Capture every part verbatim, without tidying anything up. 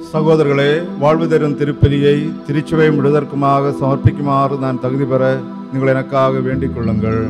சகோதரர்களே, வாழ்வு தரும் திருப்பலியை திருச்சுவை முழுதற்குமாக சமர்ப்பிக்குமாறு நான் தகுதி பெற நீங்கள் எனக்காக வேண்டிக் கொள்ளுங்கள்.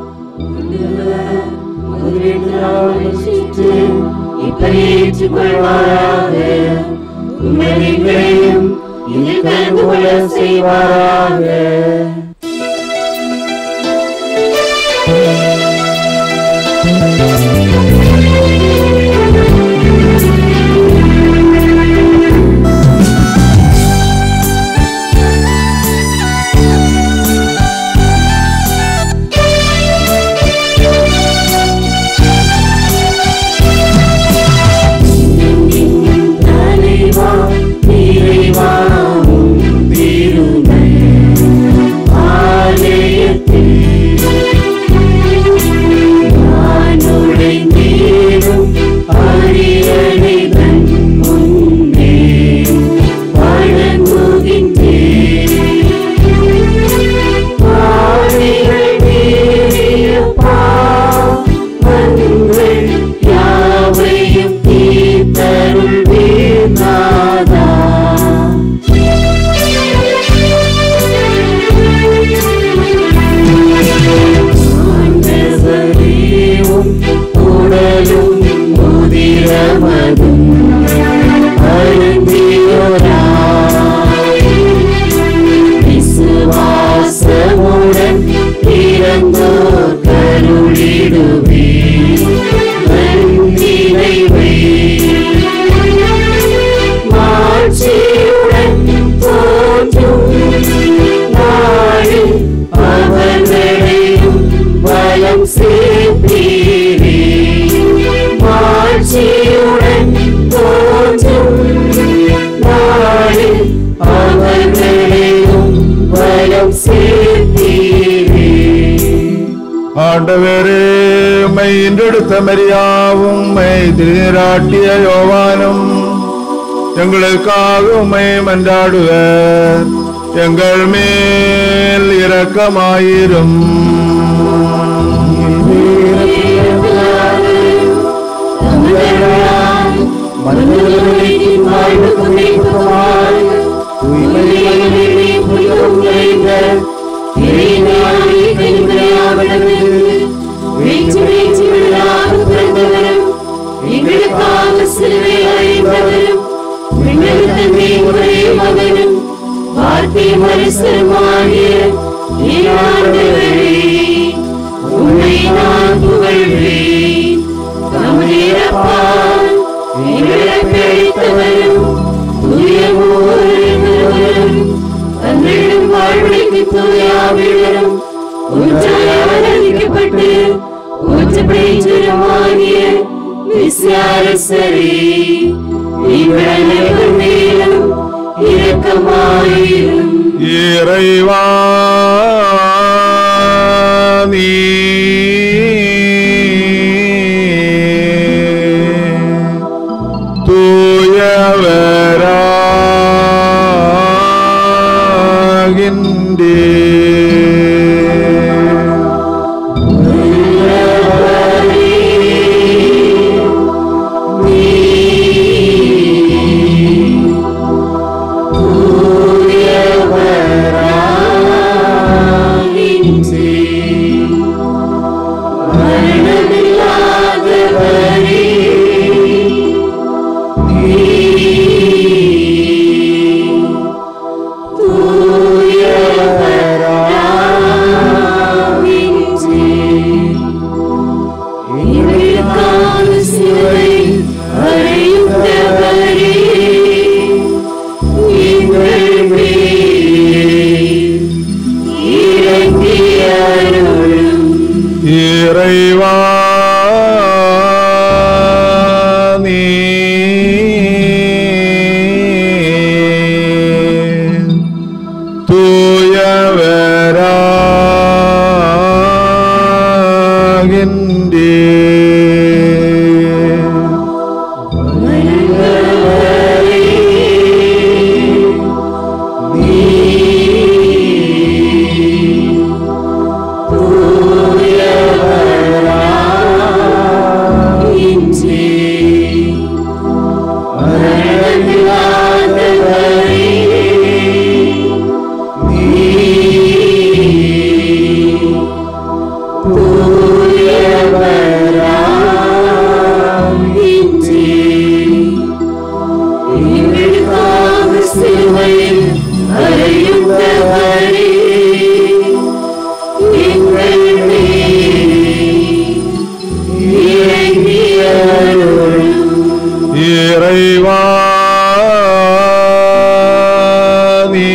ஆண்டவரே, உம்மை இன்றெடுத்த மரியாவும் உம்மை திருநீராட்டிய யோவானும் எங்களுக்காக உம்மை மன்றாடுவர். எங்கள் மேல் இரக்கமாயிரும். இறைவா, நீ தூயவராகின்றே. இறைவா, நீ தூயவராகின்றே. Thank you. இறைவா நீ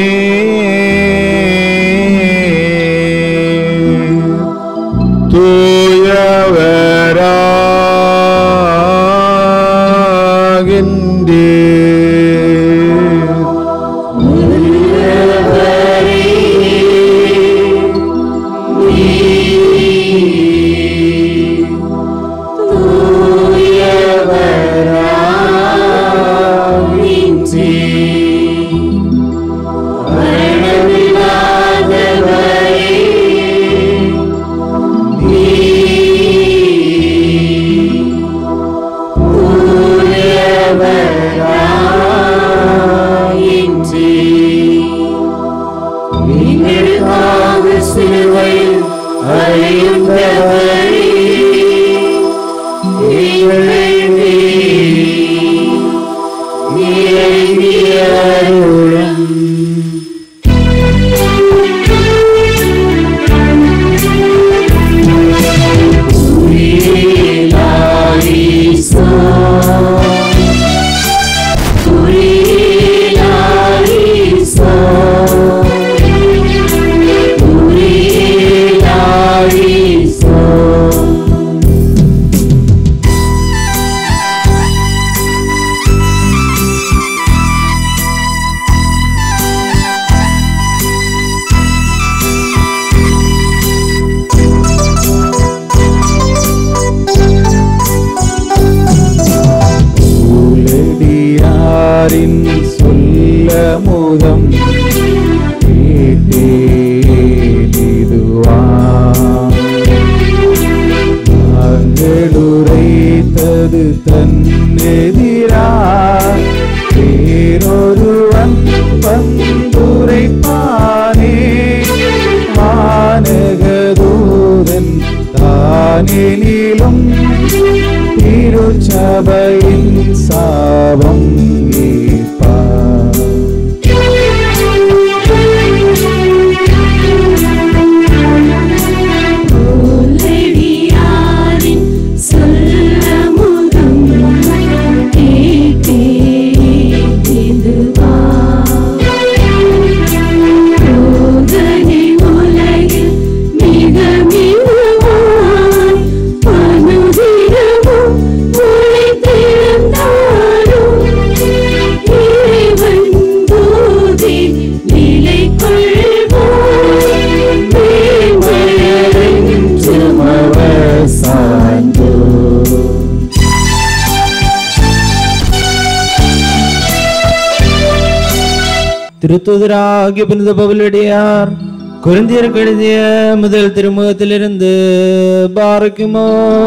திருத்தூதராகிய புனித பவுலடியார் கொரிந்தியருக்கு எழுதிய முதல் திருமுகத்திலிருந்து பாரக்குமோ.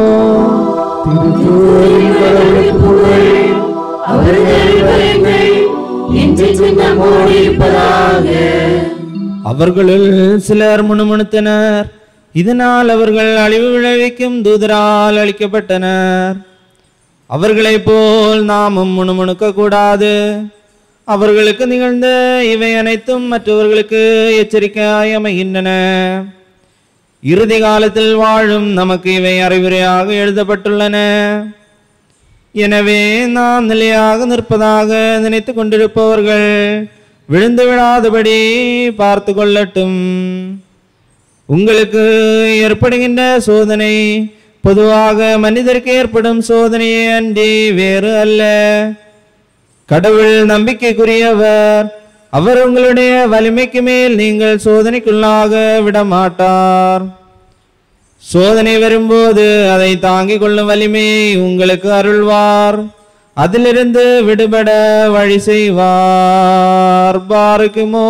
அவர்களுள் சிலர் முணுமுணுத்தனர். இதனால் அவர்கள் அழிவு விளைவிக்கும் தூதரால் அழிக்கப்பட்டனர். அவர்களைப் போல் நாமும் முணுமுணுக்க கூடாது. அவர்களுக்கு நிகழ்ந்த இவை அனைத்தும் மற்றவர்களுக்கு எச்சரிக்கையாய் அமைகின்றன. இறுதி காலத்தில் வாழும் நமக்கு இவை அறிவுரையாக எழுதப்பட்டுள்ளன. எனவே நாம் நிலையாக நிற்பதாக நினைத்து கொண்டிருப்பவர்கள் விழுந்து விடாதபடி பார்த்து கொள்ளட்டும். உங்களுக்கு ஏற்படுகின்ற சோதனை பொதுவாக மனிதருக்கு ஏற்படும் சோதனையே அன்றி வேறு அல்ல. கடவுள் நம்பிக்கைக்குரியவர். அவர் உங்களுடைய வலிமைக்கு மேல் நீங்கள் சோதனைக்குள்ளாக விடமாட்டார். சோதனை வரும்போது அதை தாங்கிக் கொள்ளும் வலிமையை உங்களுக்கு அருள்வார். அதிலிருந்து விடுபட வழி செய்வார். பாரக்குமோ.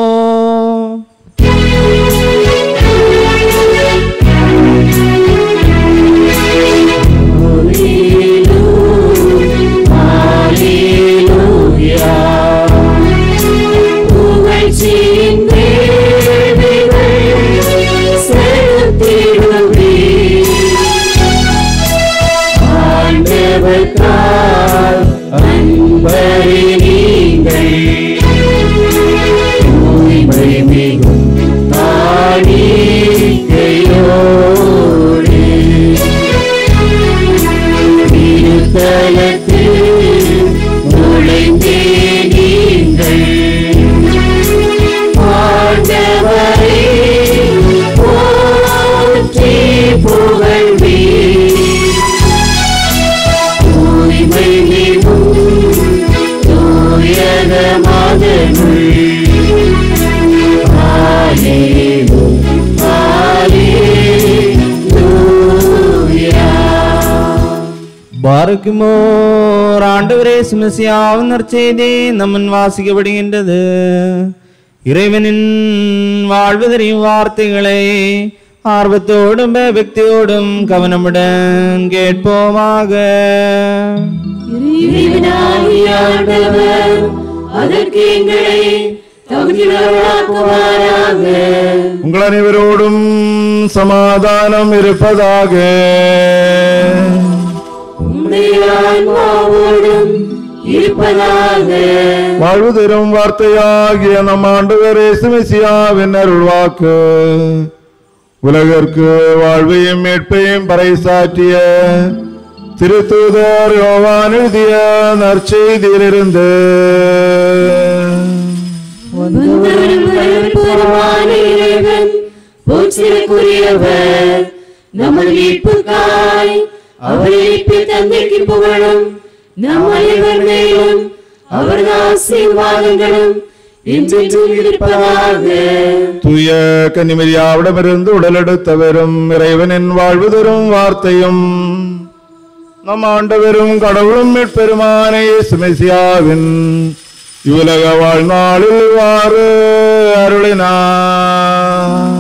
He பாருக்குமோர் ஆண்டவரே சுமசியாவின் நற்செய்தி நம்மன் வாசிக்கப்படுகின்றது. இறைவனின் வாழ்வு தெரியும் வார்த்தைகளை ஆர்வத்தோடும் பக்தியோடும் கவனமுடன் கேட்போமாக. உங்கள் அனைவரோடும் சமாதானம் இருப்பதாக. வாழ்வு தரும் வார்த்தையாகிய நம் ஆண்டவர் இயேசு மெசியாவின் அருள்வாக்கு உலகிற்கு வாழ்வையும் மீட்பையும் பறைசாற்றிய திருத்தூதர் யோவான் எழுதிய நற்செய்தியிலிருந்து. நமது மீட்புக்காய் அவரை தந்தைக்கு புகழும் நம் அனைவர் மேலும் அவரது ஆசீர்வாதங்களும் என்றென்றும் இருப்பதாக. தூய கன்னிமரியாவிடமிருந்து உடலெடுத்தவரும் இறைவனின் வாழ்வு தரும் வார்த்தையும் நம் ஆண்டவரும் கடவுளும் மீட்பெருமான இயேசு மெசியாவின் இவ்வுலக வாழ்நாளில் இவ்வாறு அருளினார்.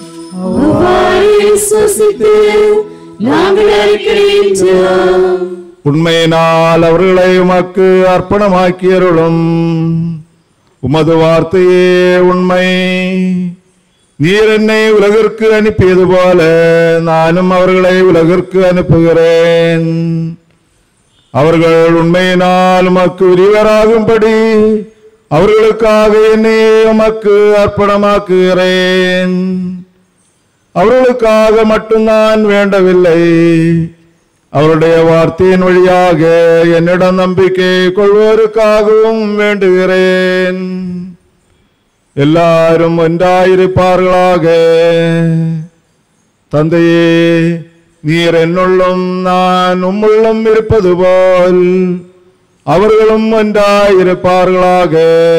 நாங்கள் அறிக்கையின்றோம். உண்மையினால் அவர்களை உமக்கு அர்ப்பணமாக்கியருளும். உமது வார்த்தையே உண்மை. நீர் என்னை உலகிற்கு அனுப்பியது போல நானும் அவர்களை உலகிற்கு அனுப்புகிறேன். அவர்கள் உண்மையினால் உமக்கு உரியவராகும்படி அவர்களுக்காக என்னை உமக்கு அர்ப்பணமாக்குகிறேன். அவர்களுக்காக மட்டும் நான் வேண்டவில்லை, அவருடைய வார்த்தையின் வழியாக என்னிடம் நம்பிக்கை கொள்வோருக்காகவும் வேண்டுகிறேன். எல்லாரும் ஒன்றாயிருப்பார்களாக. தந்தையே, நீர் என்னுள்ளும் நான் உம்முள்ளும் இருப்பது போல் அவர்களும் ஒன்றாயிருப்பார்களாக.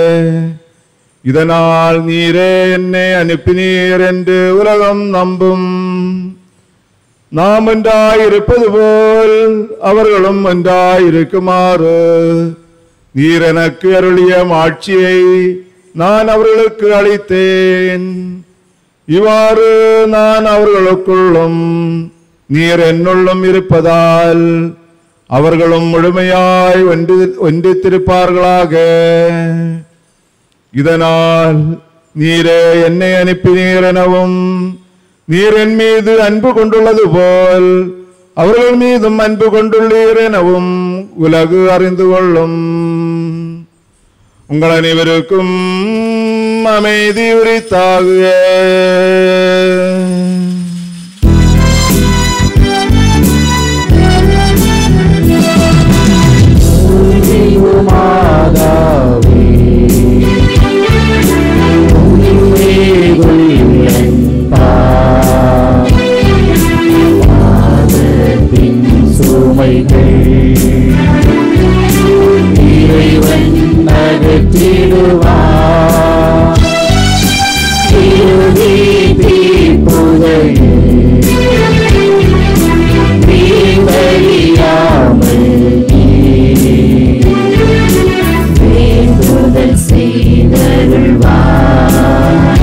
இதனால் நீரே என்னை அனுப்பினீர் என்று உலகம் நம்பும். நாம் ஒன்றாயிருப்பது போல் அவர்களும் ஒன்றாயிருக்குமாறு நீர் எனக்கு அருளிய மாட்சியை நான் அவர்களுக்கு அளித்தேன். இவ்வாறு நான் அவர்களுக்குள்ளும் நீர் என்னுள்ளும் இருப்பதால் அவர்களும் முழுமையாய் ஒன்றி ஒன்றித்திருப்பார்களாக. இதனால் நீரே என்னை அனுப்பினீர் எனவும் நீர் என் மீது அன்பு கொண்டுள்ளது போல் அவர்கள் மீதும் அன்பு கொண்டுள்ளீர் எனவும் உலகு அறிந்து கொள்ளும். உங்கள் அனைவருக்கும் அமைதி உரித்தாகுக. இறைவன் நகர்த்திடுவார். இறுதி தீர்ப்புதையே தீர்வறியாமல் வேண்டுதல் செய்தருள்வார்.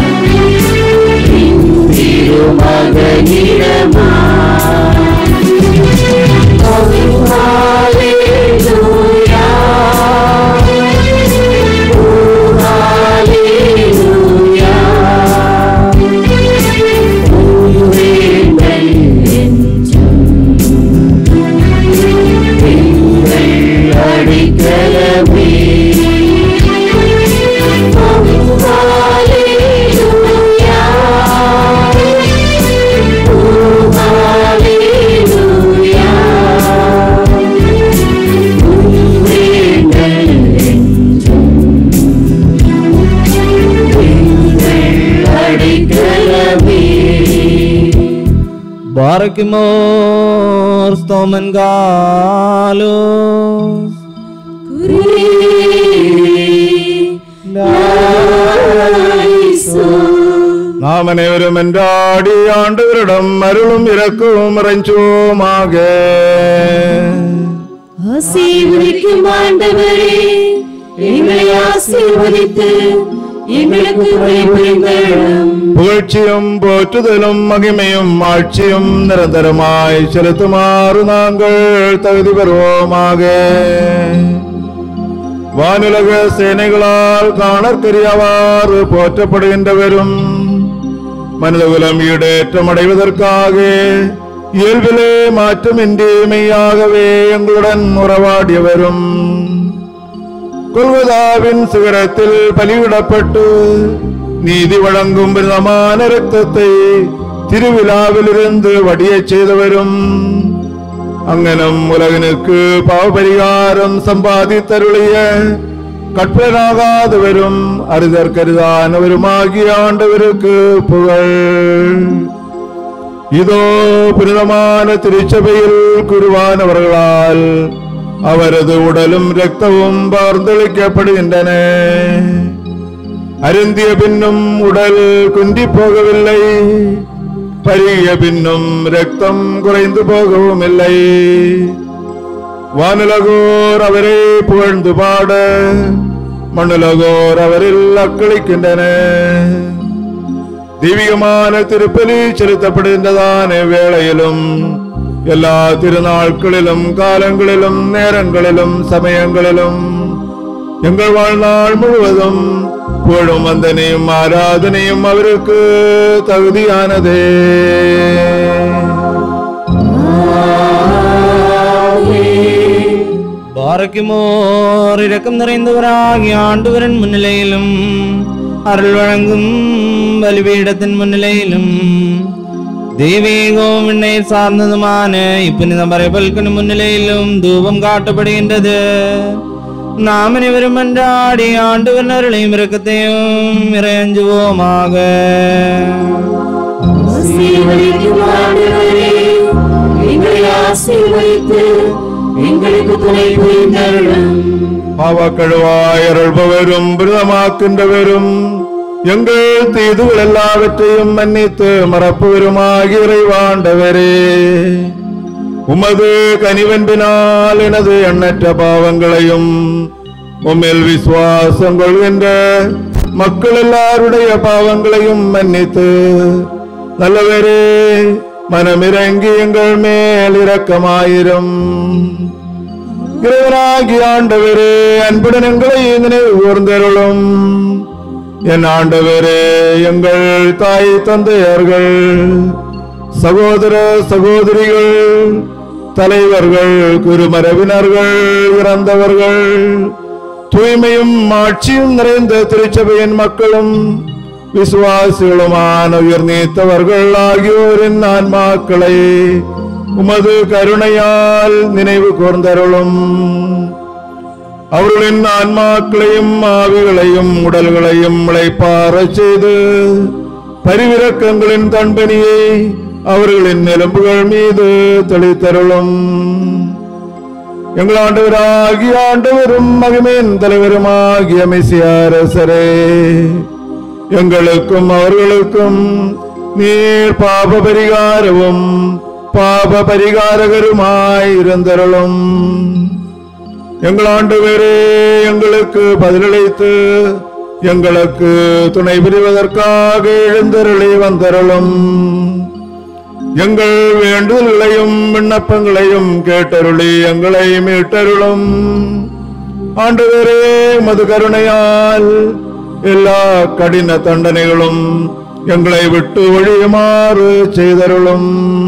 திருமகனிடமா Barakimor stomen galos நாம் அனைவரும் என்றாடி ஆண்டவரிடம் அருளும் இரக்கவும் இறைஞ்சுவோமாக. ஆசீர்வதிக்கும் ஆண்டவரே, எங்களை ஆசீர்வதித்து எங்களுக்கு துணை புரிந்தருளும். புகழ்ச்சியும் போற்றுதலும் மகிமையும் ஆட்சியும் நிரந்தரமாய் செலுத்துமாறு நாங்கள் தகுதி பெறுவோமாக. வானுலக சேனைகளால் காணற்கரியவாறு போற்றப்படுகின்றவரும் மனிதகுலம் ஈடேற்றம் அடைவதற்காக இயல்பிலே மாற்றமின்றி மெய்யாகவே எங்களுடன் உறவாடியவரும் கொல்கதாவின் சிகரத்தில் பலியிடப்பட்டு நீதி வழங்கும் பிரதமான இரத்தத்தை திருவிழாவிலிருந்து வடியச் செய்தவரும் அங்கனம் உலகனுக்கு பாவபரிகாரம் சம்பாதித்தருளிய கற்பனாகாதவரும் அரிதற்கரிதானவருமாகிய ஆண்டவருக்கு புகழ். இதோ புனிதமான திருச்சபையில் குருவானவர்களால் அவரது உடலும் இரத்தமும் பகிர்ந்தளிக்கப்படுகின்றன. அருந்திய பின்னும் உடல் குன்றி போகவில்லை, பருகிய பின்னும் இரத்தம் குறைந்து போகவும் இல்லை. வானுலகோர் அவரை புகழ்ந்து பாட மண்ணுலகோர் அவரில் அக்களிக்கின்றன. தெய்வீகமான திருப்பலி செலுத்தப்படுகின்றதான வேளையிலும் எல்லா திருநாட்களிலும் காலங்களிலும் நேரங்களிலும் சமயங்களிலும் எங்கள் வாழ்நாள் முழுவதும் புகழும் வந்தனையும் ஆராதனையும் அவருக்கு தகுதியானதே. பாரக்குமோர் இரக்கம் நிறைந்தவராகிய ஆண்டவரின் முன்னிலையிலும் அருள் வழங்கும் பலிபீடத்தின் முன்னிலையிலும் தெய்வீகம் விண்ணை சார்ந்ததுமான இப்புனித மறைபல்கன் முன்னிலையிலும் தூபம் காட்டப்படுகின்றது. நாம் அனைவரும் அன்றாடி ஆண்டவரின் அருளையும் இரக்கத்தையும் இறையஞ்சுவோமாக. எங்களுக்கு துணை புரிந்தருளும். பாவக்கழுவாய் அருள்பவரும் பிரதமாக்கின்றவரும் எங்கள் தீதுகள் எல்லாவற்றையும் மன்னித்து மறப்பவருமாகி இறைவாண்டவரே, உமது கனிவென்பினால் எனது எண்ணற்ற பாவங்களையும் உம்மில் விசுவாசம் கொள்கின்ற மக்கள் எல்லாருடைய பாவங்களையும் மன்னித்து நல்லவரே மனமிறங்கி எங்கள் மேல் இரக்கமாயிரும். இறைவனாகி ஆண்டவரே, அன்புடன் எங்களை நினைவு கூர்ந்தருளும். என் ஆண்டவரே, எங்கள் தாய் தந்தையர்கள், சகோதர சகோதரிகள், தலைவர்கள், குருமரபினர்கள், இறந்தவர்கள், தூய்மையும் ஆட்சியும் நிறைந்த திருச்சபையின் மக்களும் விசுவாசிகளுமான உயிர் நீத்தவர்கள் ஆகியோரின் ஆன்மாக்களை உமது கருணையால் நினைவு கூர்ந்தருளும். அவர்களின் ஆன்மாக்களையும் ஆவிகளையும் உடல்களையும் இளைப்பாறச் செய்து பரிவிரக்கங்களின் தன்பனியை அவர்களின் எலும்புகள் மீது தெளித்தருளும். எங்கள் ஆண்டவராகிய ஆண்டவரும் மகிமையின் தலைவருமாகிய மெசியா அரசரே, எங்களுக்கும் அவர்களுக்கும் நீர் பாப பரிகாரவும் பாப பரிகாரகருமாய் இருந்தருளும். எங்கள் ஆண்டவரே, எங்களுக்கு பதிலளித்து எங்களுக்கு துணை புரிவதற்காக எழுந்தருளி வந்தருளும். எங்கள் வேண்டுதல்களையும் விண்ணப்பங்களையும் கேட்டருளி எங்களை மீட்டருளும். ஆண்டவரே, மது கருணையால் எல்லா கடின தண்டனைகளும் எங்களை விட்டு ஒழியுமாறு செய்தருளும்.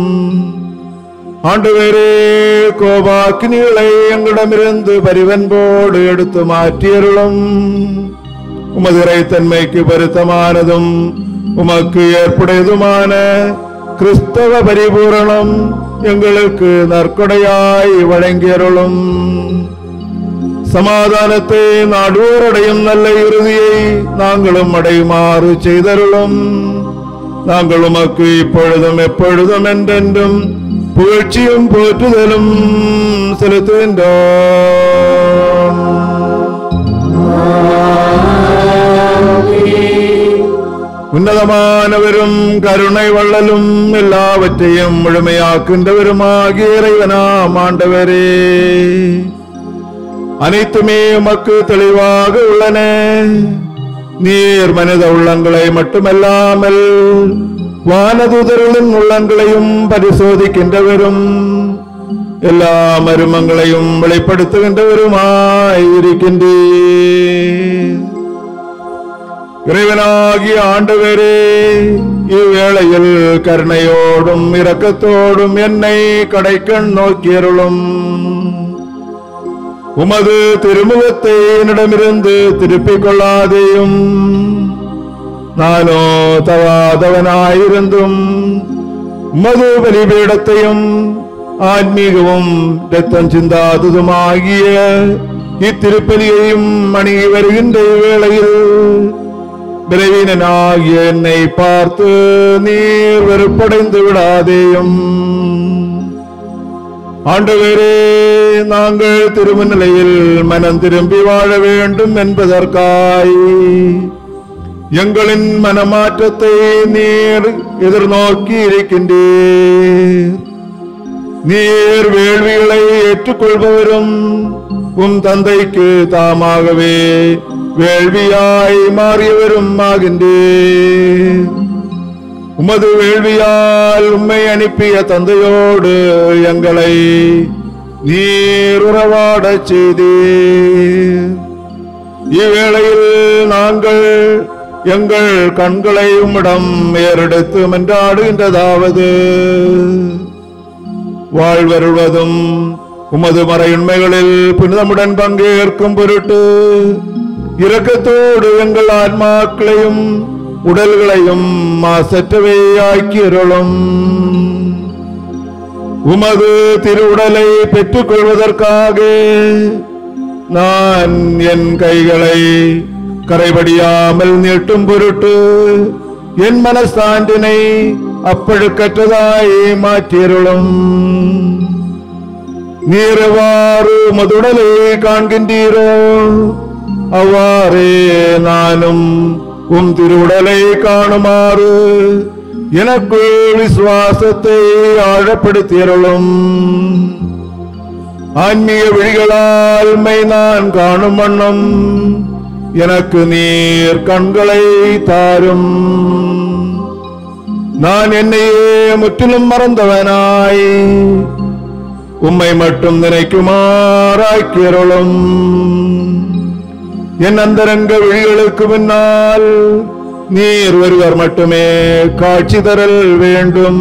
ஆண்டவரே, கோபாக்கினிகளை எங்களிடமிருந்து பரிவன்போடு எடுத்து மாற்றியருளும். உமது இறைத்தன்மைக்கு பொருத்தமானதும் உமக்கு ஏற்புடையதுமான கிறிஸ்தவ பரிபூரணம் எங்களுக்கு நற்கொடையாய் வழங்கியருளும். சமாதானத்தை நாடுவோரடையும் நல்ல இறுதியை நாங்களும் அடையுமாறு செய்தருளும். நாங்கள் உமக்கு இப்பொழுதும் எப்பொழுதும் என்றென்றும் புகழ்ச்சியும் போற்றுதலும் செலுத்துகின்றோம். உன்னதமானவரும் கருணை வள்ளலும் எல்லாவற்றையும் முழுமையாக்கின்றவருமாகிய இறைவனாம் ஆண்டவரே, அனைத்துமே உமக்கு தெளிவாக உள்ளன. நீர் மனித உள்ளங்களை மட்டுமல்லாமல் வானதூதர்களின் உள்ளங்களையும் பரிசோதிக்கின்றவரும் எல்லா மருமங்களையும் வெளிப்படுத்துகின்றவருமாய் இருக்கின்றீர். இறைவனாகிய ஆண்டவரே, இவ்வேளையில் கருணையோடும் இரக்கத்தோடும் என்னை கடைக்கண் நோக்கியருளும். உமது திருமுகத்தை என்னிடமிருந்து திருப்பிக் கொள்ளாதேயும். நானோ தவாதவனாயிருந்தும் உமது பலிபீடத்தையும் ஆன்மீகமும் இரத்தம் சிந்தாததுமாகிய இத்திருப்பலியையும் அணுகி வருகின்ற வேளையில் விரைவினாகிய என்னை பார்த்து நீர் வெறுப்படைந்து விடாதேயும். ஆண்டவரே, நாங்கள் திருமநிலையில் மனம் திரும்பி வாழ வேண்டும் என்பதற்காய் எங்களின் மனமாற்றத்தை நீர் எதிர்நோக்கி இருக்கின்றீர். நீர் வேள்விகளை ஏற்றுக்கொள்பவரும் உம் தந்தைக்கு தாமாகவே வேள்வியாய் மாறியவரும் ஆகின்றீர். உமது வேள்வியால் உம்மை அனுப்பிய தந்தையோடு எங்களை நீர் உறவாடச் செய்தீர். இவ்வேளையில் நாங்கள் எங்கள் கண்களை உம்மிடம் ஏறெடுத்து மன்றாடுகின்றதாவது: வாழ்வருள்வதும் உமது மறையுண்மைகளில் புனிதமுடன் பங்கேற்கும் பொருட்டு இரக்கத்தோடு எங்கள் ஆன்மாக்களையும் உடல்களையும் மாசற்றவை ஆக்கியருளும். உமது திருவுடலை பெற்றுக் கொள்வதற்காக நான் என் கைகளை கரைபடியாமல் நீட்டும் பொருட்டு என் மனசான்றினை அப்பழுக்கற்றதாய் மாற்றியருளும். நீரவாறு மதுடலை காண்கின்றீரோ அவ்வாறே நானும் உம் திருவுடலை காணுமாறு எனக்குள் விசுவாசத்தை ஆழப்படுத்தியருளும். ஆன்மீக விழிகளால் மை நான் காணும் வண்ணம் எனக்கு நீர் கண்களை தாரும். நான் என்னையே முற்றிலும் மறந்தவனாய் உம்மை மட்டும் நினைக்குமாறாக்கியருளும். என் அந்தரங்க விழிகளுக்கு முன்னால் நீர் ஒருவர் மட்டுமே காட்சி தரல் வேண்டும்.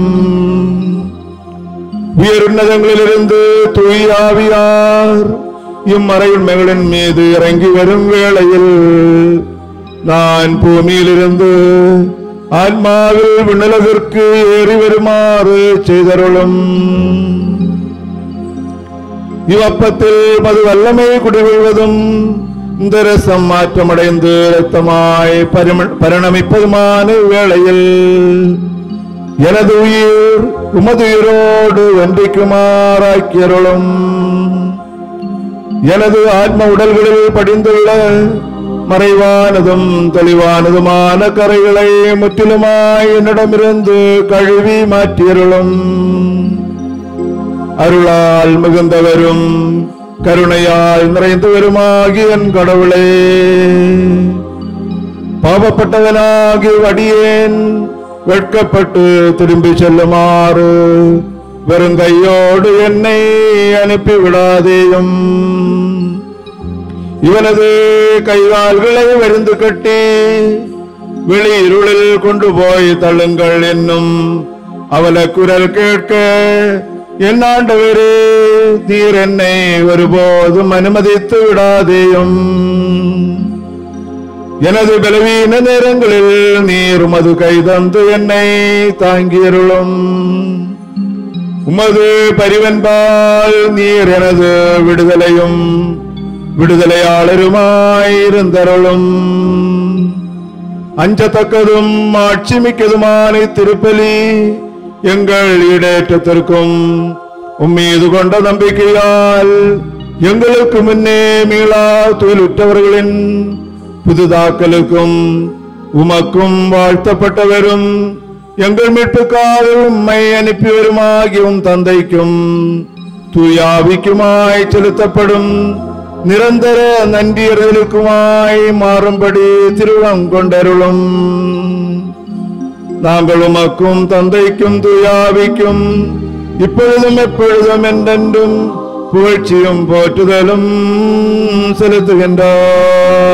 உயர்நதங்களிலிருந்து தூயாவியார் இம்மறையுண்மைகளின் மீது இறங்கி வரும் வேளையில் நான் பூமியிலிருந்து ஆன்மாவில் விண்ணுலகிற்கு ஏறி வருமாறு செய்தருளும். இவ்வப்பத்தில் மது வல்லமை குடிகொள்வதும் இந்த ரசம் மாற்றமடைந்து இரத்தமாய் பரிணமிப்பதுமான வேளையில் எனது உயிர் உமது உயிரோடு ஒன்றிக்குமாறாக்கியருளும். எனது ஆத்ம உடல்களில் படிந்துள்ள மறைவானதும் தெளிவானதுமான கரைகளை முற்றிலுமாய் என்னிடமிருந்து கழுவி மாற்றியருளும். அருளால் மிகுந்தவரும் கருணையால் நிறைந்தவருமாகி என் கடவுளே, பாவப்பட்டவனாகி வடியேன் வெட்கப்பட்டு திரும்பி செல்லுமாறு வெறுங்கையோடு என்னை அனுப்பிவிடாதேயும். இவனது கைகால்களை வரிந்து கட்டி வெளி இருளில் கொண்டு போய் தள்ளுங்கள் என்னும் அவல குரல் கேட்க என் ஆண்டவரே, நீர் என்னை ஒருபோதும் அனுமதித்து விடாதேயும். எனது பலவீன நேரங்களில் நீர் உமது கை தந்து என்னை தாங்கியருளும். உமது பரிவன்பால் நீர் எனது விடுதலையும் விடுதலையாளருமாயிருந்தருளும். அஞ்சத்தக்கதும் ஆட்சி மிக்கதுமான திருப்பலி எங்கள் ஈடேற்றத்திற்கும் உம்மீது கொண்ட நம்பிக்கையால் எங்களுக்கு முன்னே மீளா துயிலுற்றவர்களின் புதுதாக்கலுக்கும் உமக்கும் வாழ்த்தப்பட்டவரும் எங்கள் மீட்புக்காக உம்மை அனுப்பியவருமாகியும் தந்தைக்கும் தூயாவிக்குமாய் செலுத்தப்படும் நிரந்தர நன்றியர்களுக்குமாய் மாறும்படி திருவங்கொண்டருளும். நாங்கள் உமக்கும் தந்தைக்கும் தூயாவிக்கும் இப்பொழுதும் எப்பொழுதும் என்றென்றும் புகழ்ச்சியும் போற்றுதலும் செலுத்துகின்றோம்.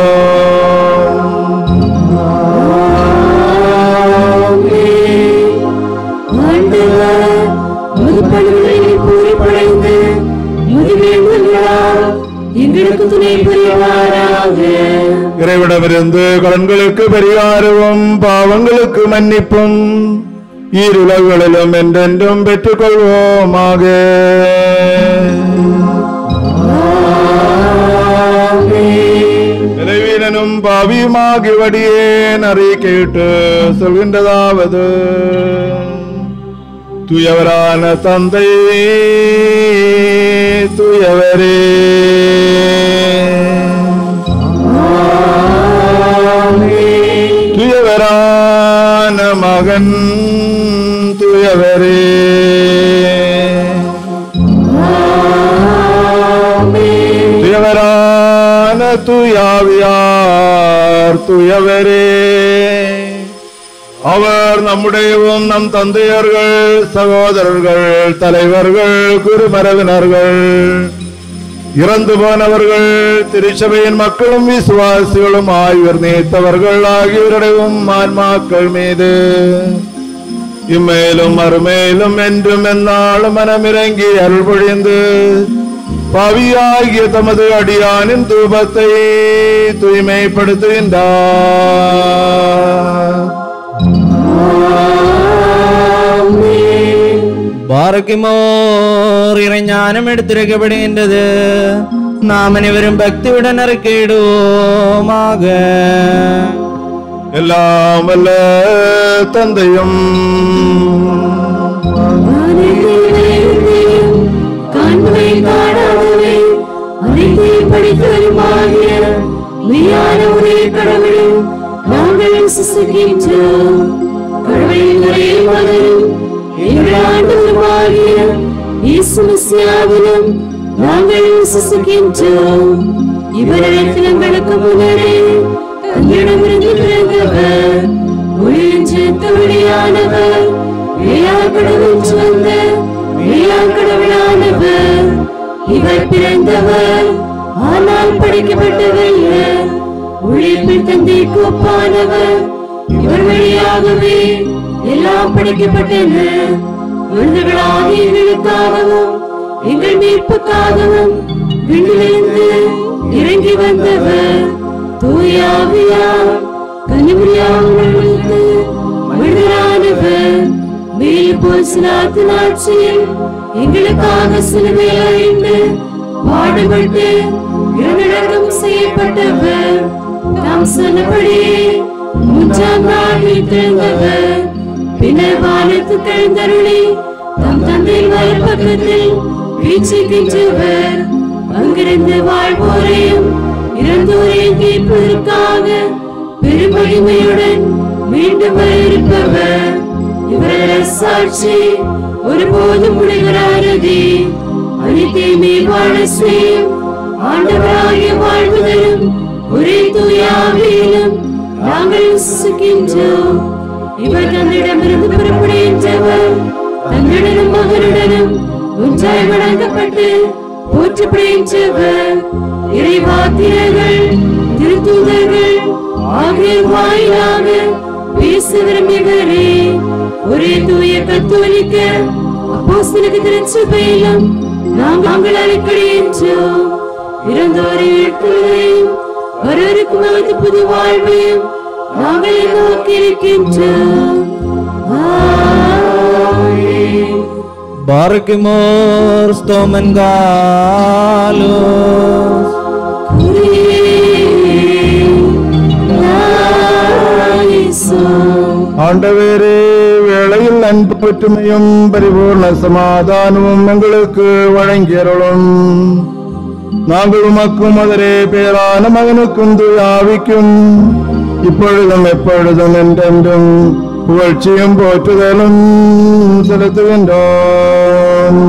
எங்களுக்கு துணை புரிவாராக. இறைவிடமிருந்து கடன்களுக்கு பரிகாரமும் பாவங்களுக்கு மன்னிப்பும் ஈருலகளிலும் என்றென்றும் பெற்றுக் கொள்வோமாக. இறைவீரனும் பாவியுமாகியபடியேன் அறிக்கையிட்டு சொல்கின்றதாவது: தூயவரான தந்தை தூயவரே, தூயவரான மகன் தூயவரே, தூயவரான தூயாவியார் தூயவரே. அவர் நம்முடையவும் நம் தந்தையர்கள், சகோதரர்கள், தலைவர்கள், குருமரபினர்கள், இறந்து போனவர்கள், திருச்சபையின் மக்களும் விசுவாசிகளும் ஆய்வர் நீத்தவர்கள் ஆகியோருடையவும் ஆன்மாக்கள் மீது இம்மேலும் மறுமேலும் என்றும் எந்நாளும் மனமிறங்கி அருள் பொழிந்து பாவியாகிய தமது அடியானின் தூபத்தை தூய்மைப்படுத்துகின்றார். பாரக்கிமோர் இறைஞானம் எடுத்துரைக்கப்படுகின்றது. நாம் அனைவரும் பக்தியுடன் அறிக்கையிடுவோமாக. எல்லாம் வல்ல தந்தையும் காண்பவை காணாதவை அனைத்தையும் படித்தவருமாகிய மெய்யான ஒரே கடவுளும் நாங்கள் விசுவாசிக்கின்றோம். கடவுளின் ஒரே மகனும் எங்கள் ஆண்டவருமாகிய இயேசு மெசியாவிலும் நாங்கள் விசுவாசிக்கின்றோம். இவரிடத்தில் எங்களுக்கு முன்னரே தந்தையிடமிருந்து பிறந்தவர், ஒளியின்றி ஒளியானவர், மெய்யார் கடவுள் வந்த மெய்யார் கடவுளானவர். இவர் பிறந்தவர், ஆனால் படைக்கப்பட்டவர். உழைப்பில் தந்தைக்கு ஒப்பானவர். இவர் வழியாகவே எல்லாம் படைக்கப்பட்டன. விருதுகளாகிய எங்களுக்காகவும் எங்கள் மீட்புக்காகவும் விண்ணிலிருந்து இறங்கி வந்தவர். தூயாவியார் கன்னிமரியாவிலிருந்து மனிதரானவர். மேல்போசனாத்தின் ஆட்சியில் எங்களுக்காக சிலுவையில் அறைந்து பாடுபட்டு இரண்டடக்கம் செய்யப்பட்டவர். தாம் சொன்னபடியே மூன்றாம் நாள் உயிர்த்தெழுந்தவர். பின்னர் வானத்துக்கு எழுந்தருளி தம் தந்தையின் வலப்பக்கத்தில் வீற்றிருக்கின்றவர். அங்கிருந்து வாழ்வோரையும் இறந்தோரையும் தீர்ப்பதற்காக பெருமகிமையுடன் மீண்டும் வர இருப்பவர். இவரது சாட்சி ஒருபோதும் முடிவரானதே. அனைத்தையுமே வாழ செய்யும் ஆண்டவராகிய வாழ்வதலும் ஒரே தூயாவிலும் நாங்கள் விசுவாசிக்கின்றோம். இவர் தன்னிடமிருந்து புறப்படுகின்றவர். தன்னுடனும் மகனுடனும் ஒன்றாய் வணங்கப்பட்டு போற்றப்படுகின்றவர். இறைவாக்கினர்கள் திருத்தூதர்கள் ஆகியோர் வாயிலாக பேச விரும்பியவரே. ஒரே தூய கத்தோலிக்க அப்போஸ்தலர் திருச்சபையிலும் நாங்கள் அறிக்கையிடுகின்றோம். இறந்தோரை எழுப்புவதையும் வரவிருக்கும் நமது புது வாழ்வையும் நாங்கள் நோக்கி இருக்கின்றோம். ஆமென். Barkimor stomen galos ஆண்டவரே, வேளையில் அன்பு ஒற்றுமையும் பரிபூர்ண சமாதானமும் எங்களுக்கு வழங்கியருளும். நாங்கள் உமக்கும் மதுரே பேரான மகனுக்கும் தூயாவிக்கும் இப்பொழுதும் எப்பொழுதும் என்றென்றும் புகழ்ச்சியும் போற்றுதலும் செலுத்துகின்றோம்.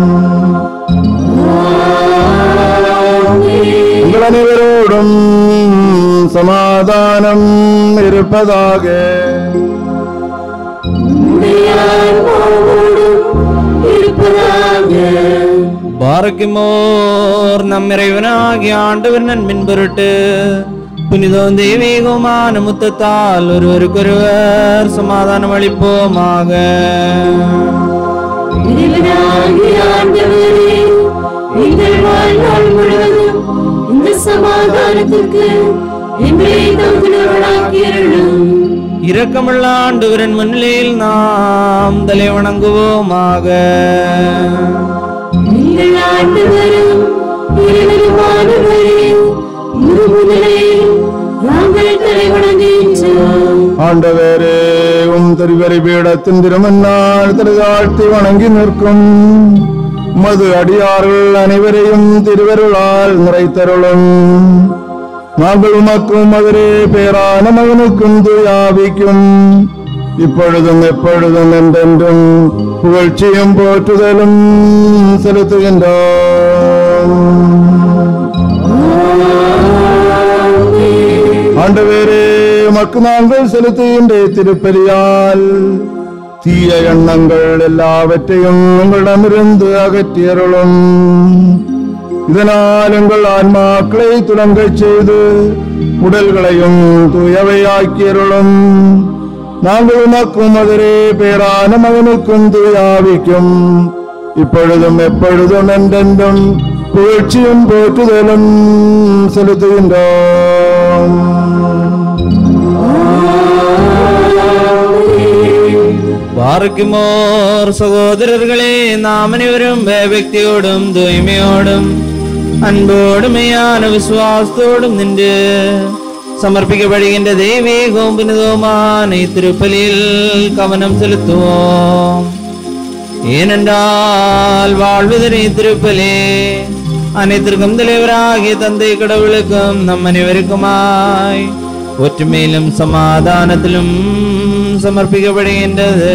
உங்கள் அனைவரோடும் சமாதானம் இருப்பதாக. பாரக்கிமோர் நம் இறைவனாகிய ஆண்டவர் நன்பின் பொருட்டு புனிதம் தெய்வீகமான முத்தத்தால் ஒருவருக்கொருவர் சமாதானம் அளிப்போமாக. இந்த சமாதானத்திற்கு இரக்கமுள்ள ஆண்டவரின் முன்னிலையில் நாம் தலை வணங்குவோமாக. ஆண்டவரே, உம் திருவரி பீடத்தின் திருமன்னாள் திருதாழ்த்தி வணங்கி நிற்கும் மது அடியார்கள் அனைவரையும் திருவருளால் நிறைத்தருளும். நாங்கள் உமக்கும் மதுரே பேரான மகனுக்கும் துயாவிக்கும் இப்பொழுதும் எப்பொழுதும் என்றென்றும் புகழ்ச்சியும் போற்றுதலும் செலுத்துகின்றோம். ஆண்டவரே, உமக்கு நாங்கள் செலுத்துகின்ற திருப்பலியால் தீய எண்ணங்கள் எல்லாவற்றையும் உங்களிடமிருந்து அகற்றியருளும். இதனால் எங்கள் ஆன்மாக்களை துலங்கச் செய்து உடல்களையும் தூயவையாக்கியருளும். நாங்கள் உமக்கும் மதுரே பேரான மகனுக்கும் தூயாவிக்கும் இப்பொழுதும் எப்பொழுதும் என்றென்றும் புகழ்ச்சியும் போற்றுதலும் செலுத்துகின்றோம். பாரக்கிமோர் சகோதரர்களே, நாம் அனைவரும் பயபக்தியோடும் தூய்மையோடும் அன்போடுமையான விசுவாசத்தோடும் நின்று சமர்ப்பிக்கப்படுகின்ற தெய்வீகமும் புனிதமான திருப்பலியில் கவனம் செலுத்துவோம். ஏனென்றால் வாழ்வதனை திருப்பலி அனைத்திற்கும் தலைவராகிய தந்தை கடவுளுக்கும் நம் அனைவருக்குமாய் ஒற்றுமையிலும் சமாதானத்திலும் சமர்ப்பிக்கப்படுகின்றது.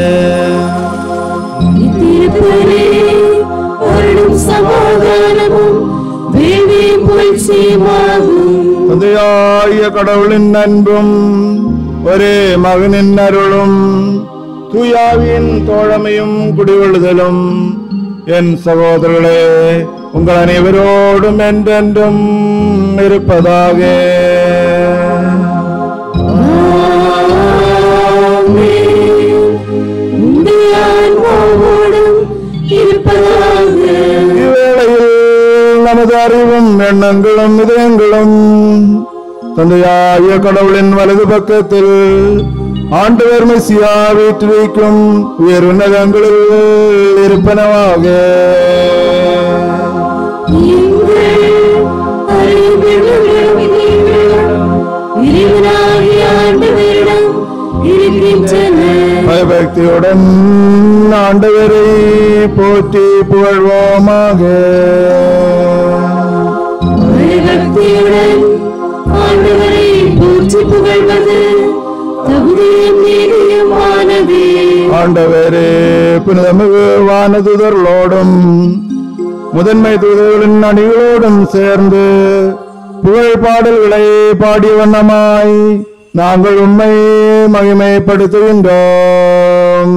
தந்தையாய கடவுளின் அன்பும் ஒரே மகனின் அருளும் தூயாவின் தோழமையும் குடிகொள்ளுதலும் என் சகோதரர்களே உங்கள் அனைவரோடும் என்றென்றும் இருப்பதாக. இவ்வேளையில் நமது அறிவும் எண்ணங்களும் இதயங்களும் தந்தையாய கடவுளின் வலது பக்கத்தில் ஆண்டவர் மெசியா வீற்றிருக்கும் உயர் உன்னதங்களில் இருப்பனவாக. பயபக்தியுடன் ஆண்டவரை போற்றி புகழ்வோமாக. பயபக்தியுடன் ஆண்டவரை போற்றி புகழ்வது தகுதியும் நீதியுமானதே. ஆண்டவரே, புனிதமிகு வானதூதர்களோடும் முதன்மை தூதர்களின் அணிகளோடும் சேர்ந்து புகழ் பாடல்களை பாடிய வண்ணமாய் நாங்கள் உம்மை மகிமைப்படுத்துகின்றோம்.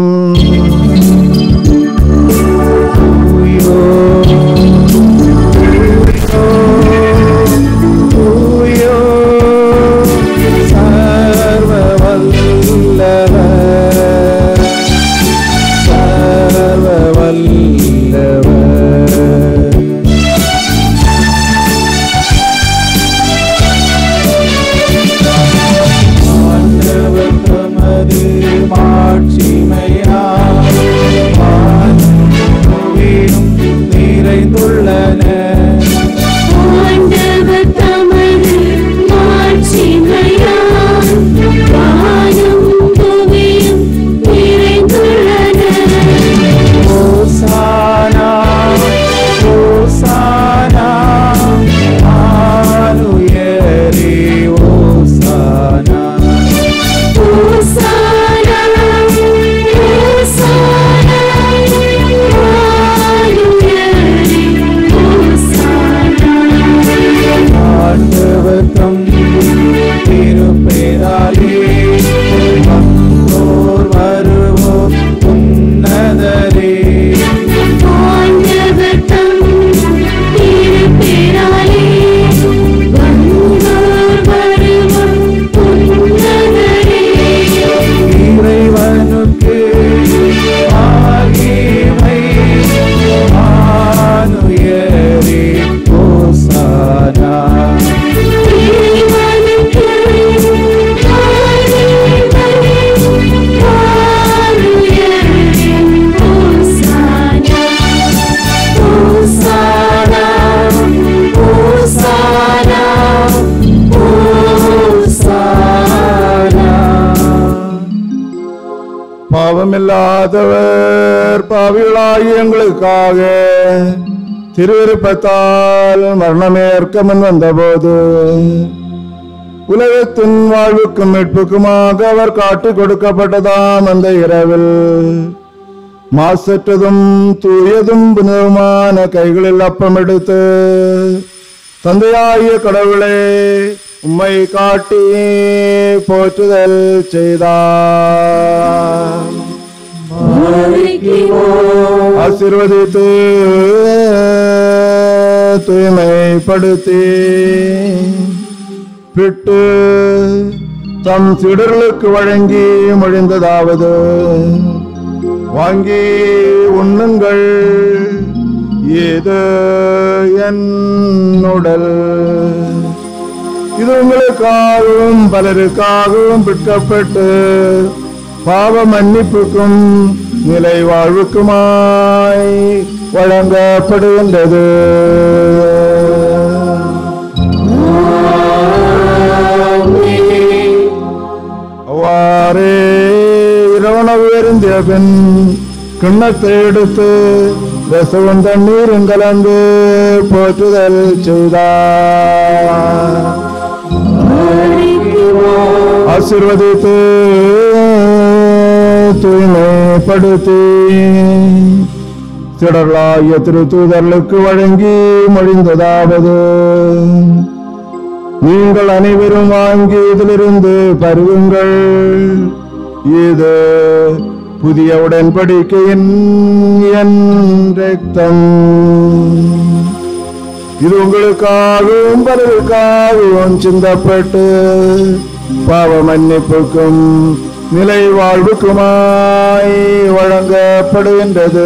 மாட்சிமையா பாவமில்லாதவர் பாவிகளாகி எங்களுக்காக திருவிருப்பத்தால் மரணமேற்க முன் வந்தபோது உலகத்தின் வாழ்வுக்கும் மீட்புக்குமாக அவர் காட்டிக் கொடுக்கப்பட்டதாம் அந்த இரவில் மாசற்றதும் தூயதும் புனிதமான கைகளில் அப்பம் எடுத்து தந்தையாகிய கடவுளே உம்மை காட்டி போற்றுதல் செய்தார். ஆசீர்வதித்து தூய்மைப்படுத்தி விட்டு தம் சீடர்களுக்கு வழங்கி மொழிந்ததாவது, வாங்கி உண்ணுங்கள், இது என் உடல். இது உங்களுக்காகவும் பலருக்காகவும் பிற்கப்பட்டு பாவ மன்னிப்புக்கும் நிலை வாழ்வுக்குமாய் வழங்கப்படுகின்றது. அவ்வாறே இரவணவு எறிந்திய பின் கிண்ணத்தை எடுத்து ரசவும் தண்ணீரும் கலந்து போற்றுதல் செய்தார். ஆசீர்வதித்து தூய்மைப்படுத்தி திடலாய திருத்தூதர்களுக்கு வழங்கி மொழிந்ததாவது, நீங்கள் அனைவரும் வாங்கி இதிலிருந்து பருகுங்கள், இது புதிய உடன்படிக்கையின் என் இரத்தம். இது உங்களுக்காகவும் பலருக்காகவும் சிந்தப்பட்டு பாவ மன்னிப்புக்கும் நிலை வாழ்வுக்குமாய் வழங்கப்படுகின்றது.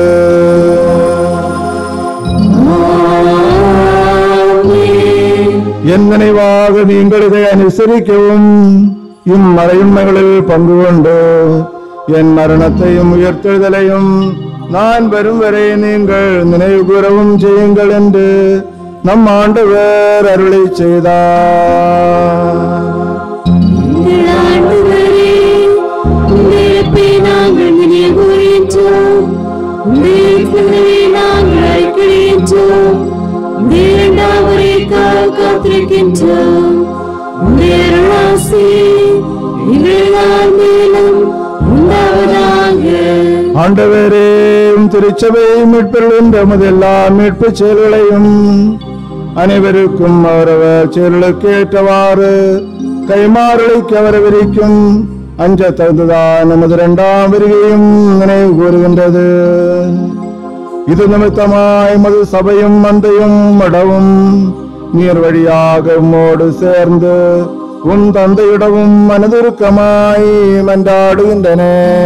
என் நினைவாக நீங்கள் இதை அனுசரிக்கவும் இம்மறையுண்மைகளில் பங்கு கொண்டு என் மரணத்தையும் உயர்த்தெழுதலையும் நான் வரும் வரை நீங்கள் நினைவு கூறவும் செய்யுங்கள் என்று நம் ஆண்டவர் அருளை செய்தார். நாங்கள் நினைவுகின்றோம், நாங்கள் அழைக்கின்றோம், இரண்டாம் முறைக்காக காத்திருக்கின்றோம். ஆண்டவரே, திருச்சபையை மீட்பெறும் எமது எல்லா மீட்பு செயல்களையும் அனைவருக்கும் அவரவர் செயல்களுக்கு ஏற்றவாறு கைமாறலுக்கு அவரவரிக்கும் அஞ்ச தகுந்ததான் நமது இரண்டாம் வருகையும் நினைவு கூறுகின்றது. இது நிமித்தமாய் மது சபையும் மந்தையும் மடவும் நீர் வழியாக உம்மோடு சேர்ந்து உன் தந்தையிடவும் மனதுருக்கமாய் மன்றாடுகின்றன.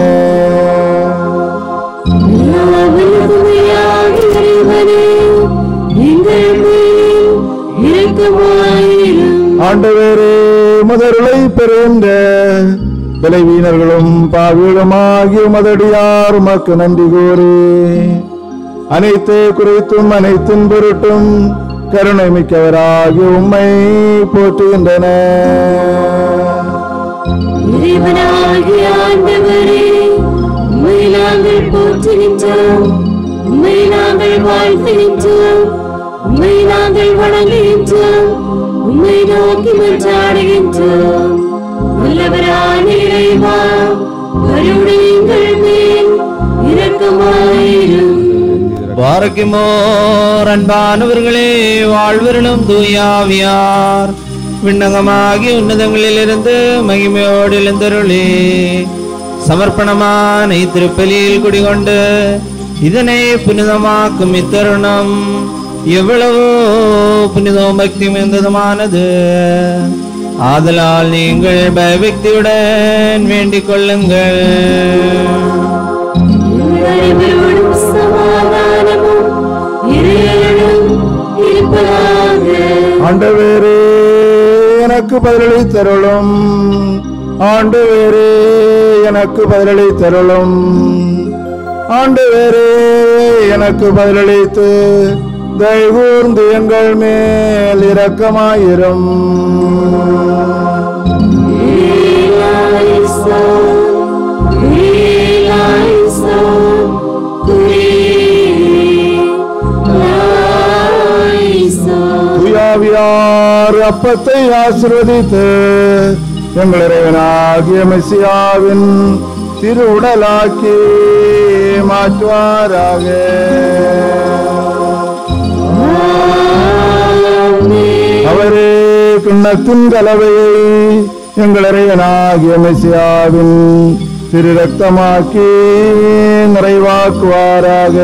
ஆண்டவரே, முதருளை பெறுகின்ற விளைவீனர்களும் பாவிகளுமாகிய மதடியார் உமக்கு நன்றி கூறி அனைத்து குறித்தும் அனைத்தின் பொருட்டும் கருணை மிக்கவராகி உம்மை போற்றுகின்றன. நாங்கள் போற்றுகின்றோம், உம்மை நாங்கள் வாழ்த்துகின்றோம், உம்மை நாங்கள் வணங்குகின்றோம், உம்மை நோக்கி மன்றாடுகின்றோம். வல்லவரான இறைவா, கருணை எங்கள் மேல் இரக்கமாயிரும். வாரக்கிமோர் அன்பானவர்களே, வாழ்வருளும் தூயாவியார் விண்ணகமாகி உன்னதங்களிலிருந்து மகிமையோடு எழுந்தருளே சமர்ப்பணமான இத்திருப்பலியில் குடிகொண்டு இதனை புனிதமாக்கும் இத்தருணம் எவ்வளவோ புனிதம் பக்தி மிகுந்ததுமானது. ஆதலால் நீங்கள் பயபக்தியுடன் வேண்டிக் கொள்ளுங்கள். ஆண்டவரே, எனக்கு பதிலளித்தருளும். ஆண்டவரே, எனக்கு பதிலளித்தருளும். ஆண்டவரே, எனக்கு பதிலளித்து தயவுகூர்ந்து எங்கள் மேல் இரக்கமாயிரும். He ஆவியார் அப்பத்தை ஆசீர்வதித்து எங்கள் இறைவனாகிய மெசியாவின் திருவுடலாக்கி மாற்றுவாராக. அவரே கிண்ணத்தின் கலவையை எங்கள் இறைவனாகிய மெசியாவின் திரு ரத்தமாக்கி நிறைவாக்குவாராக.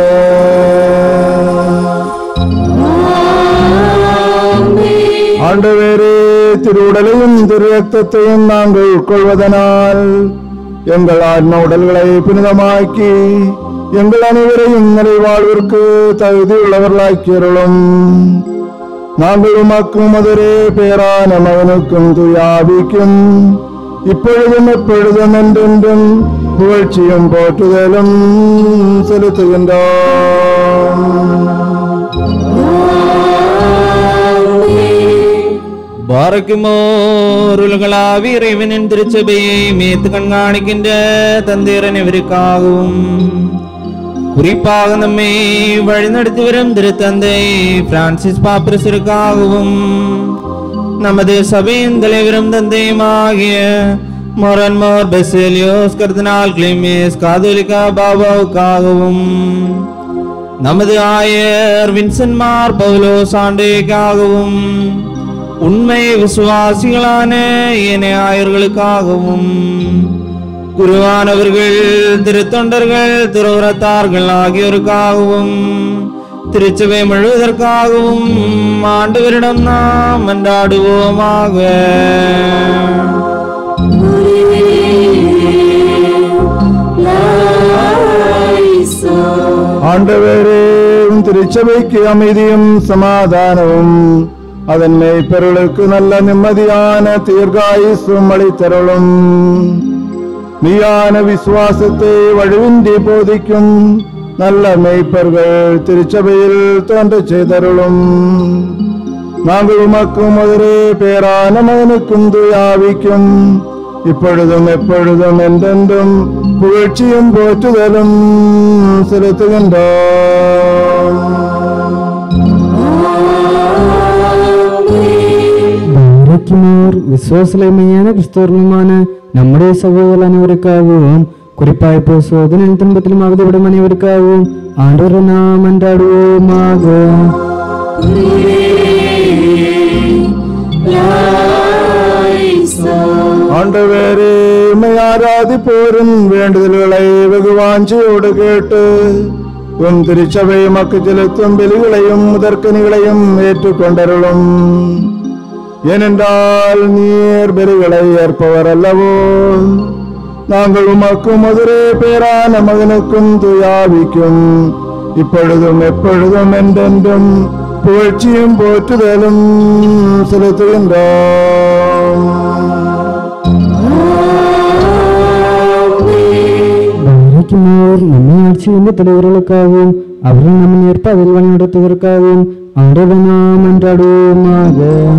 ஆண்டவரே, திருவுடலையும் திரு ரத்தத்தையும் நாங்கள் உட்கொள்வதனால் எங்கள் ஆன்ம உடல்களை புனிதமாக்கி எங்கள் அனைவரையும் நிறைவாழ்விற்கு தகுதி உள்ளவர்களாக்கியருளும். நாங்கள் உமக்கும் மதுரே பேரான மகனுக்கும் துயாவிக்கும் இப்பொழுதும் எப்பொழுதும் என்றென்றும் புகழ்ச்சியும் போற்றுதலும் செலுத்துகின்றோம். பாரக்குமோர் உலகளாவி இறைவனின் திருச்சபையை மேத்து கண்காணிக்கின்ற தந்தையரன் இவருக்காகவும் குறிப்பாக நம்மை வழிநடத்தி வரும் திருத்தந்தை பிரான்சிஸ் பாப்பிரஸிற்காகவும் நமது சபையின் தலைவரும் தந்தையுமாகிய மோரன்மோர் பெசேலியோஸ் கர்தினால் கிளிமேஸ் காதோலிகா பாபாவுக்காகவும் நமது ஆயர் வின்சென்ட் பவுலோ சாண்டேக்காகவும் உண்மை விசுவாசிகளான ஏனைய ஆயர்களுக்காகவும் குருவானவர்கள் திருத்தொண்டர்கள் திருவுரத்தார்கள் ஆகியோருக்காகவும் திருச்சபை முழுவதற்காகவும் ஆண்டவரிடம் நாம் மன்றாடுவோமாக. ஆண்டவரே, திருச்சபைக்கு அமைதியும் சமாதானமும் அதன் மேய்ப்பொருளுக்கு நல்ல நிம்மதியான தீர்காயுசும் அளித்தருளும். நீயான விசுவாசத்தை வலுவின்றி போதிக்கும் நல்ல மேய்ப்பர்கள் திருச்சபையில் தோன்ற செய்தருளும். நாங்கள் உமக்கும் மதுரே பேரான மகனுக்கும் துயாவிக்கும் இப்பொழுதும் எப்பொழுதும் என்றென்றும் புகழ்ச்சியும் போற்றுதலும் செலுத்துகின்றோம். விசுவாசலைமையான கிறிஸ்தவர்களுமான நம்முடைய சகோதரர் அனைவருக்காகவும் குறிப்பாய் இப்போ சோதனையின் துன்பத்திலும் அவதிவிடும் அனைவருக்காகவும் ஆண்டவரை நாம் மன்றாடுவோமாக. ஆண்டவரே, உம்மை ஆராதிப்போரின் வேண்டுதல்களை வெகு வாஞ்சியோடு கேட்டு உம் திருச்சபை மக்கு செலுத்தும் பலிகளையும் முதற்கனிகளையும் ஏற்றுக்கொண்டருளும். ஏனென்றால் நீர் பலிகளை ஏற்பவர் அல்லவோ. நாங்கள் உமக்கும் மதுரே பேரான மகனுக்கும் துயாவிக்கும் இப்பொழுதும் எப்பொழுதும் என்றென்றும் புகழ்ச்சியும் போற்றுதலும் செலுத்துகின்றோம். நம்மை ஆட்சி வந்த தலைவர்களுக்காகவும் அவர்கள் நம்மை ஏற்பதில் வழிநடத்துவதற்காகவும் ஆண்டவரை நாம் மன்றாடுவோமாக.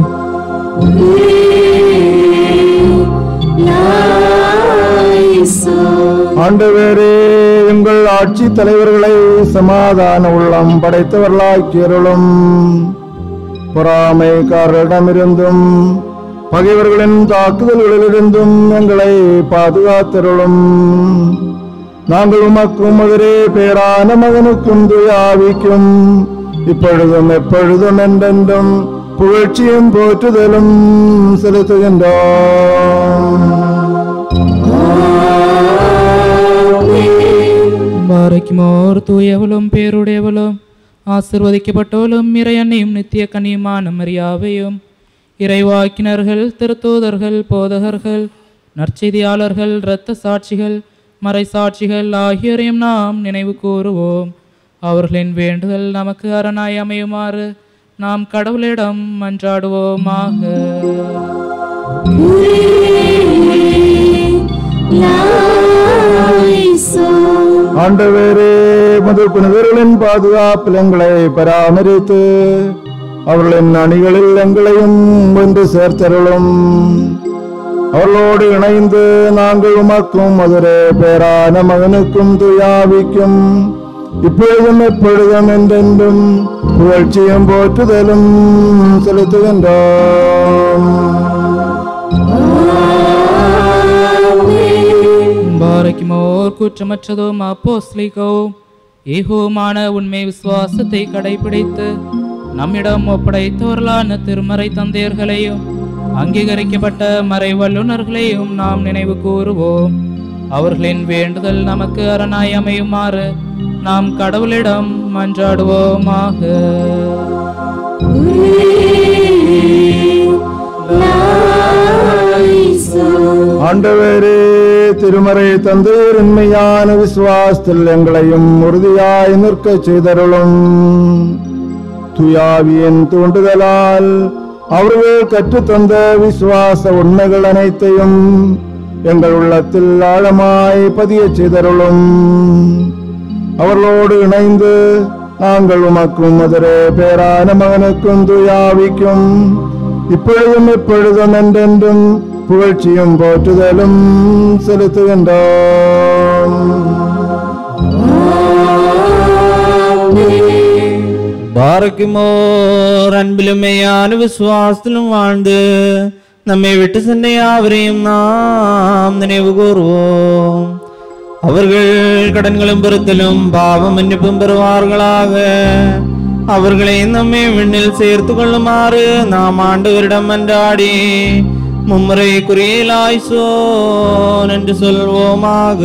ஆண்டவரே, எங்கள் ஆட்சி தலைவர்களை சமாதான உள்ளம் படைத்தவர்களாக்கியருளும். பொறாமைக்காரரிடமிருந்தும் பகைவர்களின் தாக்குதல்களிலிருந்தும் எங்களை பாதுகாத்தருளும். நாங்கள் உமக்கும் மதுரே பேரான மகனுக்கும் துயாவிக்கும் இப்பொழுதும் எப்பொழுதும் என்றென்றும் புகழ்ச்சியும் போற்றுதலும் செலுத்துகின்றோம். பாரக்குமோர் தூயவளும் பேருடையவளும் ஆசிர்வதிக்கப்பட்டவளும் இறையன்னையும் நித்திய கனியுமான மரியாவையும் இறைவாக்கினர்கள் திருத்தூதர்கள் போதகர்கள் நற்செய்தியாளர்கள் இரத்த சாட்சிகள் மறை சாட்சிகள் ஆகியோரையும் நாம் நினைவு கூறுவோம். அவர்களின் வேண்டுதல் நமக்கு அரணாய் அமையுமாறு நாம் கடவுளிடம் மன்றாடுவோமாக. ஆண்டவரே, முது புனிதர்களின் பாதுகாப்பில் எங்களை பராமரித்து அவர்களின் அணிகளில் எங்களையும் ஒன்று சேர்த்தருளும். அவர்களோடு இணைந்து நாங்கள் உமக்கும் மதுரே பேரான மகனுக்கும் துயாவிக்கும் இப்பொழுதும் எப்பொழுதும் என்றென்றும் புகழ்ச்சியும் போற்றுதலும் செலுத்துகின்றோம். பாரக்கிமோர் குற்றமற்றதும் அப்போஸ்தலிகவும் ஏகோமான உண்மை விசுவாசத்தை கடைபிடித்து நம்மிடம் ஒப்படைத்தவர்களான திருமறை தந்தையர்களையும் அங்கீகரிக்கப்பட்ட மறை வல்லுநர்களையும் நாம் நினைவு கூறுவோம். அவர்களின் வேண்டுதல் நமக்கு அரணாய் அமையுமாறு நாம் கடவுளிடம் மன்றாடுவோமாக. ஆண்டவரே, திருமறை தந்தையர் உண்மையான விசுவாசத்தில் எங்களையும் உறுதியாய் நிற்க செய்தருளும். துயாவியின் தூண்டுதலால் அவர்கள் கற்றுத்தந்த விசுவாச உண்மைகள் அனைத்தையும் எங்கள் உள்ளத்தில் ஆழமாய் பதிய செய்தருளும். அவர்களோடு இணைந்து நாங்கள் உமக்கும் மதுரை பேரான மகனுக்கும் துயாவிக்கும் இப்பொழுதும் எப்பொழுதும் என்றென்றும் புகழ்ச்சியும் போற்றுதலும் செலுத்துகின்றோம். பாரக்கிமோர் அன்பிலுமையான விசுவாசத்திலும் வாழ்ந்து நம்மை விட்டு சென்ற யாவரையும் நாம் நினைவு கூறுவோம். அவர்கள் கடன்களும் பொறுத்தலும் பாவம் மன்னிப்பும் பெறுவார்களாக. அவர்களை நம்மை விண்ணில் சேர்த்து கொள்ளுமாறு நாம் ஆண்டவரிடம் மன்றாடி மும்முறை குறியலாய்சோன் என்று சொல்வோமாக.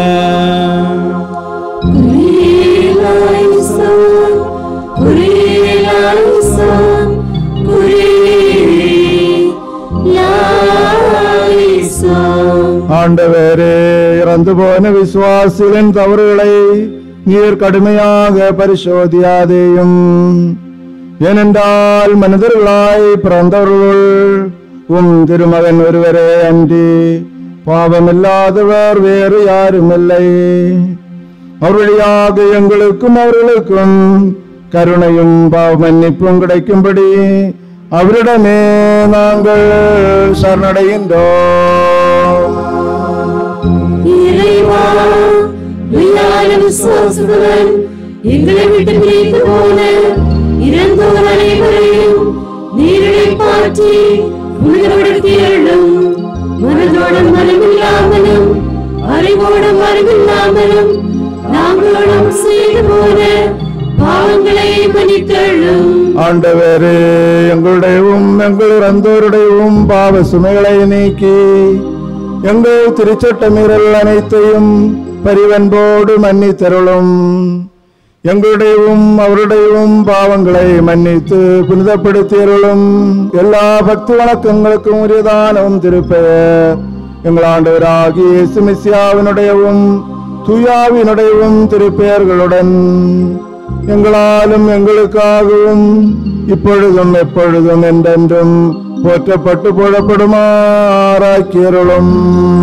ஆண்டவரே, இறந்து போன விசுவாசிகளின் தவறுகளை நீர் கடுமையாக பரிசோதியாதேயும். ஏனென்றால் மனிதர்களாய் பிறந்தவர்கள் உம் திருமகன் ஒருவரே அன்றி பாவமில்லாதவர் வேறு யாரும் இல்லை. அவர்வழியாக எங்களுக்கும் அவர்களுக்கும் கருணையும் பாவ மன்னிப்பும் கிடைக்கும்படி அவரிடமே நாங்கள் சரணடைகின்றோம். எங்களை விட்டு பிரிந்து போன இறந்தோர் அனைவரையும் நீரிடை பாற்றி உணர்வெடுத்தேளும். மனதோடும் மனமில்லாமலும் அறிவோடும் அறிவில்லாமலும் நாங்களோடும் செய்து போன பாவங்களை மன்னித்தள்ளும். ஆண்டவரே, எங்களுடையவும் எங்கள் இறந்தோருடையவும் பாவ சுமைகளை நீக்கி எங்கள் திருச்சட்ட மீறல் அனைத்தையும் பரிவன்போடு மன்னித்தருளும். எங்களுடையவும் அவருடையவும் பாவங்களை மன்னித்து புனிதப்படுத்தியருளும். எல்லா பக்தி வணக்கங்களுக்கும் உரியதானவும் திருப்பெயர் எங்கள் ஆண்டவராகிய இயேசு மெசியாவினுடையவும் தூயாவினுடையவும் திருப்பெயர்களுடன் எங்களாலும் எங்களுக்காகவும் இப்பொழுதும் எப்பொழுதும் என்றென்றும் போற்றப்பட்டு புகழப்படுமாறாக்கியருளும்.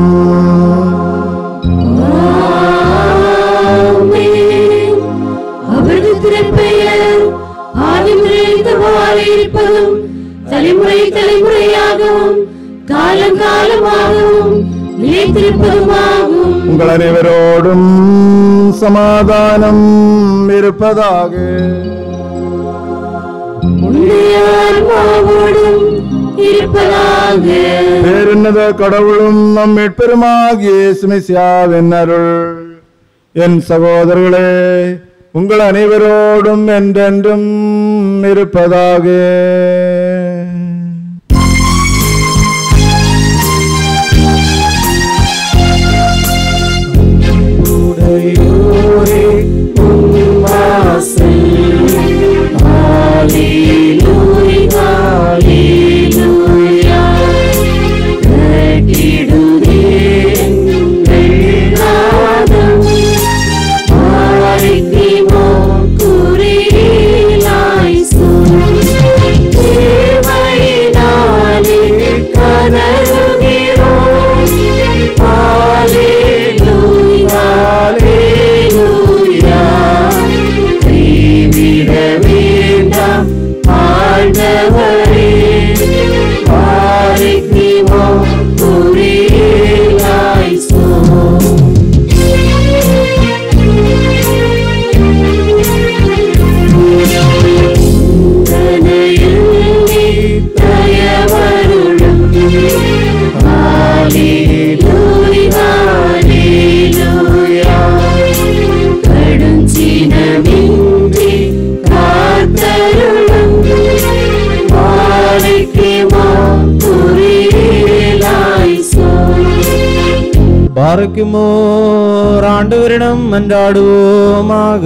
அவரது திருப்பெயர் ஆதிமுறைவாறு இருப்பதும் தலைமுறை தலைமுறையாகவும் காலம் காலமாகவும் நிலைத்திருப்பதுமாகும். உங்கள் அனைவரோடும் சமாதானம் இருப்பதாக. இருப்பதாக. பேருன்னத கடவுளும் நம் மீட்பெருமாகிய இயேசு மெசியாவின் அருள் என் சகோதரர்களே உங்கள் அனைவரோடும் என்றென்றும் இருப்பதாக. பாரக்குமோர் ஆண்டவரிடம் மன்றாடுவோமாக.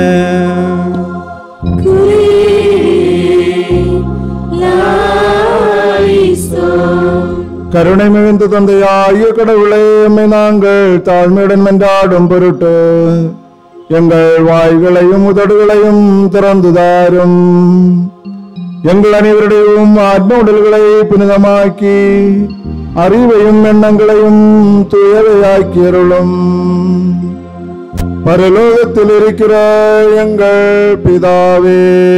கருணை மிகுந்த தந்தையாகிய கடவுளே, எம்மை நாங்கள் தாழ்மையுடன் மன்றாடும் பொருட்டு எங்கள் வாய்களையும் உதடுகளையும் திறந்து தாரும். எங்கள் அனைவருடையும் ஆத்ம உடல்களை புனிதமாக்கி அறிவையும் எண்ணங்களையும் தூயவையாக்கியருளும். பரலோகத்தில் இருக்கிற எங்கள் பிதாவே,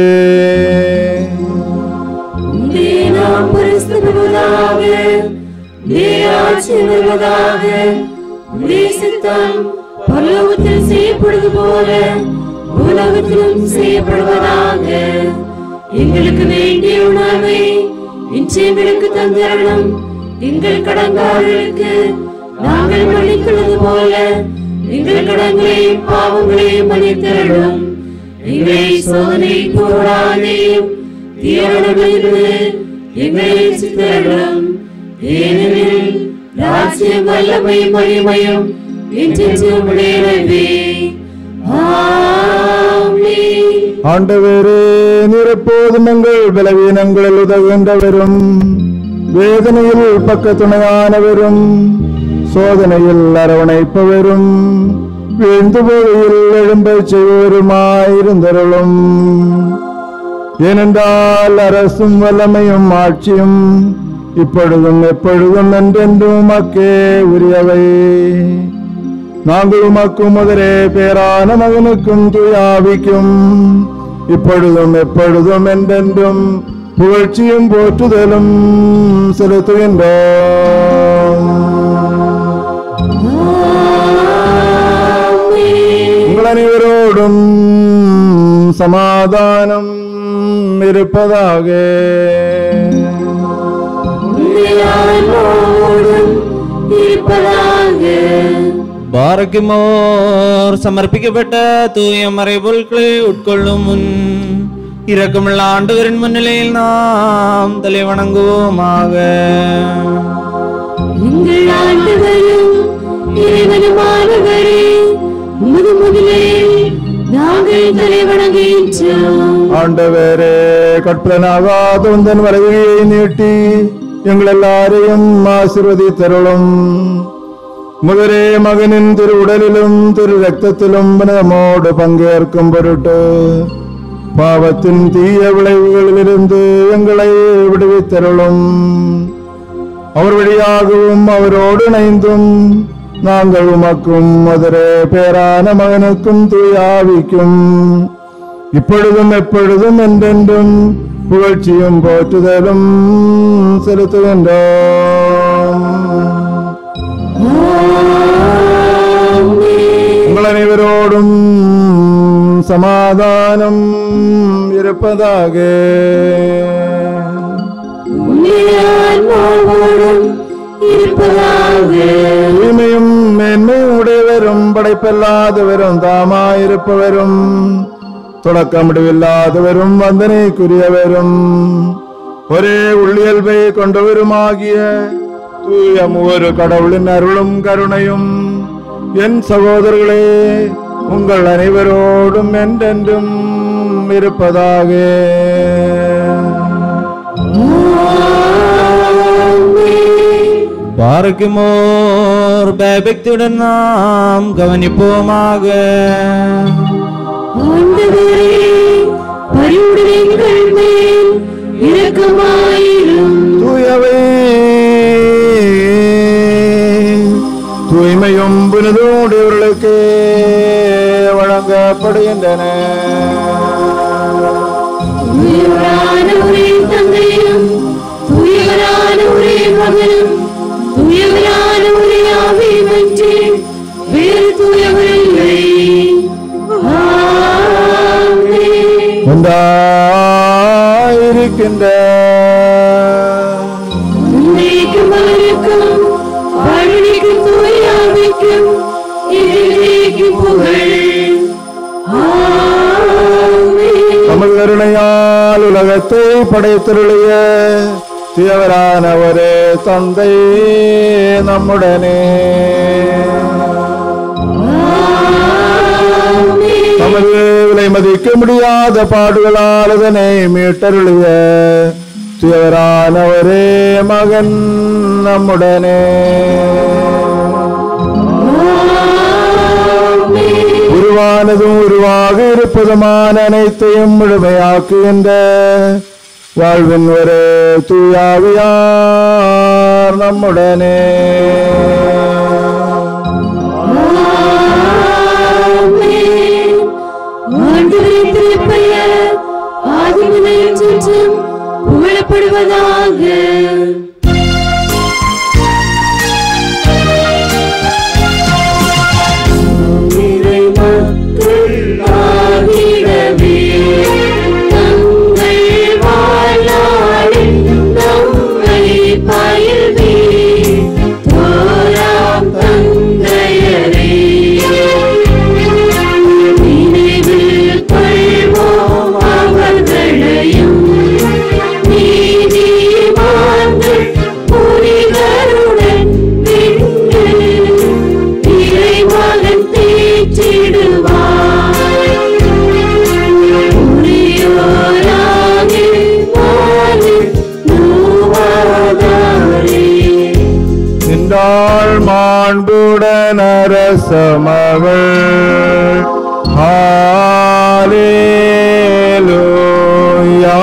பரலோகத்தில் செய்யப்படுவது போல உலகத்திலும் செய்யப்படுவதாக. எங்களுக்கு வேண்டிய உணவை இன்று எங்களுக்கு தந்தரணும். எங்கள் கடன்காரர்களுக்கு நாங்கள் மன்னிக்கிறது போல எங்கள் கடன்களையும் பாவங்களையும் மன்னித்தரணும். எங்களை சோதனை போடாதையும் தீவிரமிருந்து எங்களை சித்தரணும். ஏனெனில் ராஜ்யம் வல்லமை மகிமையும் என்றென்றும் உடையவே. ஆமென். ஆண்டவரே, நீர் எப்போதும் எங்கள் பலவீனங்களில் உதவுகின்றவரும் வேதனையில் பக்க துணையானவரும் சோதனையில் அரவணைப்பவரும் வீழ்ந்து போகையில் எழும்பச் செய்வருமாயிருந்தருளும். ஏனென்றால் அரசும் வல்லமையும் ஆட்சியும் இப்பொழுதும் எப்பொழுதும் என்றென்றும் உமக்கே உரியவை. நாங்கள் உமக்கும் முதலே பேரான மகனுக்கும் தூயாவிக்கும் இப்பொழுதும் எப்பொழுதும் என்றென்றும் புகழ்ச்சியும் போற்றுதலும் செலுத்துகின்றோம். உங்கள் அனைவரோடும் சமாதானம் இருப்பதாக. பாரக்குமோர் சமர்ப்பிக்கப்பட்ட தூய மறைபொருட்களை உட்கொள்ளும் முன் இரக்கமுள்ள ஆண்டவரின் முன்னிலையில் நாம் தலை வணங்குவோமாக. எங்கள் ஆண்டவரும் இறைவனுமானவரே, உமது முன்னிலையில் நாங்கள் தலை வணங்குகின்றோம். ஆண்டவரே, கற்பனாகாத உந்தன் வலதுகையை நீட்டி எங்கள் எல்லாரையும் ஆசீர்வதித்தருளும். முதலே மகனின் திரு உடலிலும் திரு ரத்தத்திலும் நம்மோடு பங்கேற்கும் பொருட்டு பாவத்தின் தீய விளைவுகளிலிருந்து எங்களை விடுவித்தருளும். அவர் வழியாகவும் அவரோடு இணைந்தும் நாங்கள் உமக்கும் முதலே பேரான மகனுக்கும் தூயாவிக்கும் இப்பொழுதும் எப்பொழுதும் என்றென்றும் புகழ்ச்சியும் போற்றுதலும் செலுத்துகின்றோம். உங்கள் அனைவரோடும் சமாதானம் இருப்பதாக. தூய்மையும் மேன்மையும் உடையவரும் படைப்பில்லாதவரும் தாமாயிருப்பவரும் தொடக்க முடிவில்லாதவரும் வந்தனைக்குரியவரும் ஒரே உள்ளியல்பை கொண்டவருமாகிய தூய மூவரு கடவுளின் அருளும் கருணையும் என் சகோதரர்களே உங்கள் அனைவரோடும் என்றென்றும் இருப்பதாக. பாரக்குமோர் பயபக்தியுடன் நாம் கவனிப்போமாக. ஆண்டவரே, பரிவுடன் எங்கள் மேல் இரக்கமாயிரும். தூயவே தூய்மையும் புனிதோடையவர்களுக்கு வழங்கப்படுகின்றன. தூயவரான ஒரே தந்தையும் தூயவரான ஒரே மகனும் தூயவரான ஒரே ஆவியும் அன்றி வேறு தூயவர் இல்லை. ஆமென். ஒன்றாயிருக்கின்ற உன்னைக்கும் அவருக்கும் வாழ்விக்கும் தூய ஆவிக்கும் இறைவனுக்கும் புகழ். ஆமென். தமிழ் கருணையால் உலகத்தை படைத்தருளிய தீவரான ஒரே தந்தை நம்முடனே. நமது விலை மதிக்க முடியாத பாடுகளால் அதனை மீட்டருளிய துயரானவரே மகன் நம்முடனே. உருவானதும் உருவாக இருப்பதுமான அனைத்தையும் முழுமையாக்குகின்ற வாழ்வின் ஒரு தூயாவியார் நம்முடனே. புகழப்படுவதாக. மாண்புடன் அரசமகள் ஹalleluya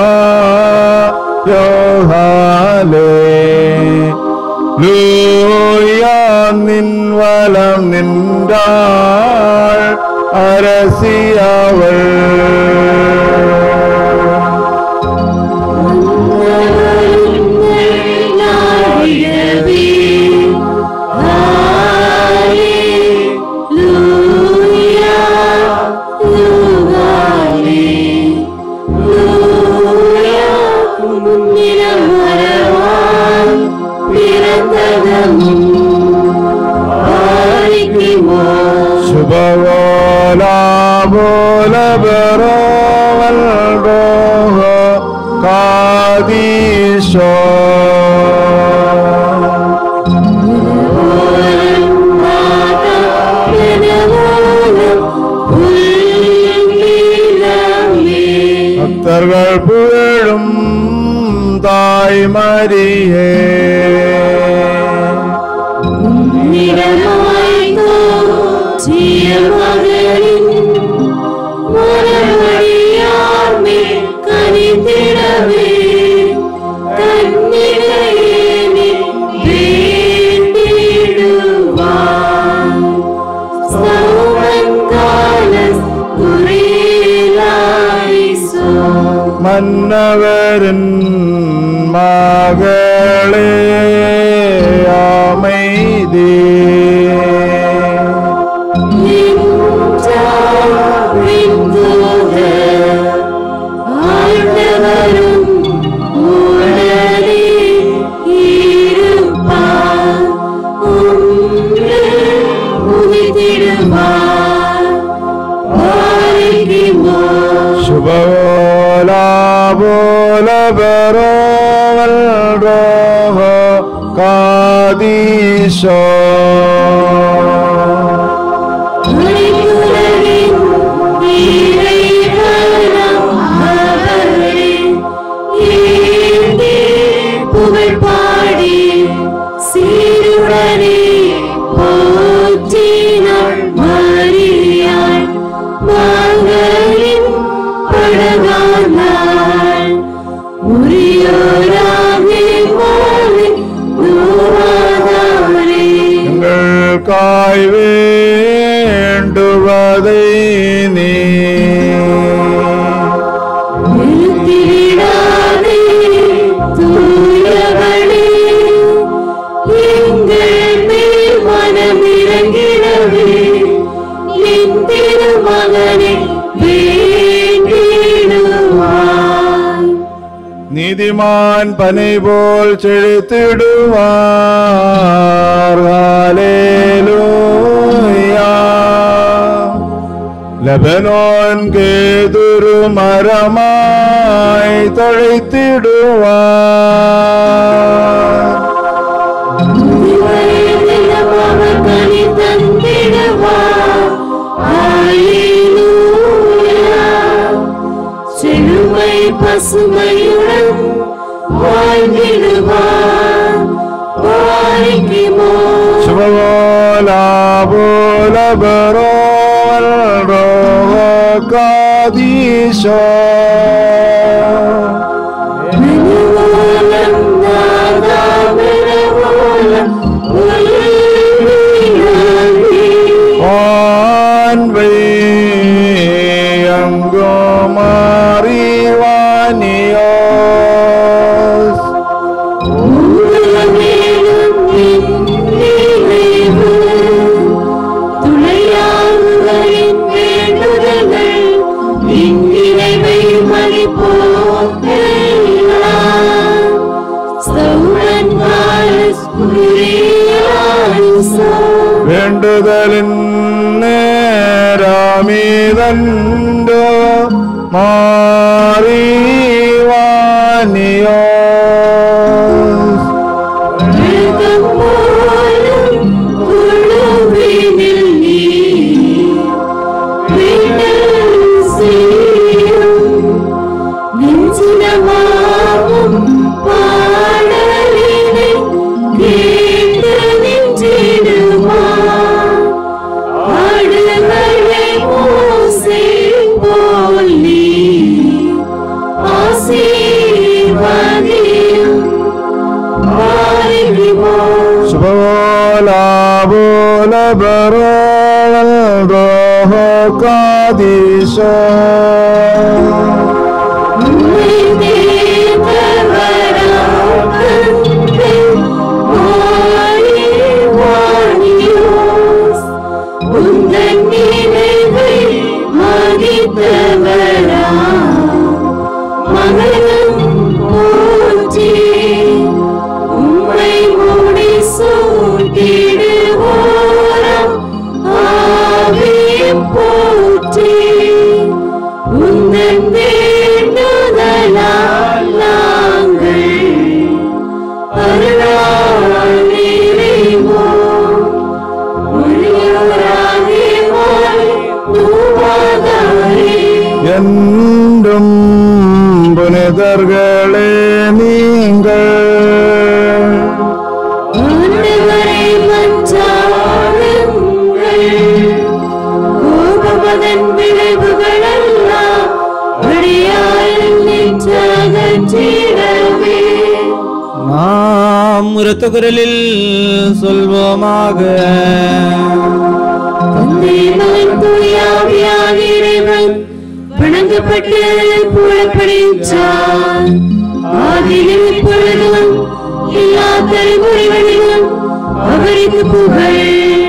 யோஹalleluya நின் வலம் நின்றாள் அரசியவள். Subhana bola berawan roh kadisho. பக்தர்கள் புகழும் தாய் மரியே மன்னவரின் மகளே அமைதி சுபோலா போல பெறவல் ரோஹ காதீஷோ. காய் வேண்டுவதை நீ நீதிமான் பனை போல் செழித்திடுவார். ஹalleluya லெபனோன் கேதுரு மரமாய் தழைத்திடுவார். வாழ்ந்திடுவார். பாரிக்குமோ Shvala bola barol roho kadisha. மனுவோலம் நாதாபரவோலம் உயிரினாலே Anvai angomariwanios. உங்களுமேலும் நினைவு துணையாளர்களின் வேண்டுதல்கள் இந்நினைவை மதிப்போக்கெல்லாம் சௌரன் வாலஸ் குறியாயுசோ வேண்டுதலின் நேரமிதண்டோ மாறிவானியோஸ். வேகம் போலும் குழுவினில் நீ வேண்டல் செய்யும் நெஞ்சினமாகும் பாடலினை கேட்டு நின்றிடுமா. ஆடுகளை மோசே போல் நீ ஆசீர்வதியும். பாரிக்குமோ Shvala bola barol roho kadisha. உம்மை தேவராம் கண்டே மாறிவானியோஸ். உந்தன் நினைவை மதித்தவராம் மகனும் போற்றி. உம்மை முடிசூட்டிடுவோராம் ஆவியும் போற்றி. உந்தன் வேண்டுதலால் நாங்கள் அருளால் நிறைவோம். ஒளியோராகி மாறி தூவாதாரே என்றும் புனிதர்களே நீங்கள் ஆண்டவரை மன்றாடுங்கள். கோபமதன் விளைவுகளெல்லாம் அடியாரில் நின்றகற்றிடவே. நாம் உரத்த குரலில் சொல்வோமாக. தந்தை மகன் தூய ஆவியாகிய இறைவன் வணங்கப்பட்டு புகழப்படுகின்றார். ஆதியிலும் இப்பொழுதும் எல்லா தலைமுறைகளிலும் அவருக்கு புகழ்.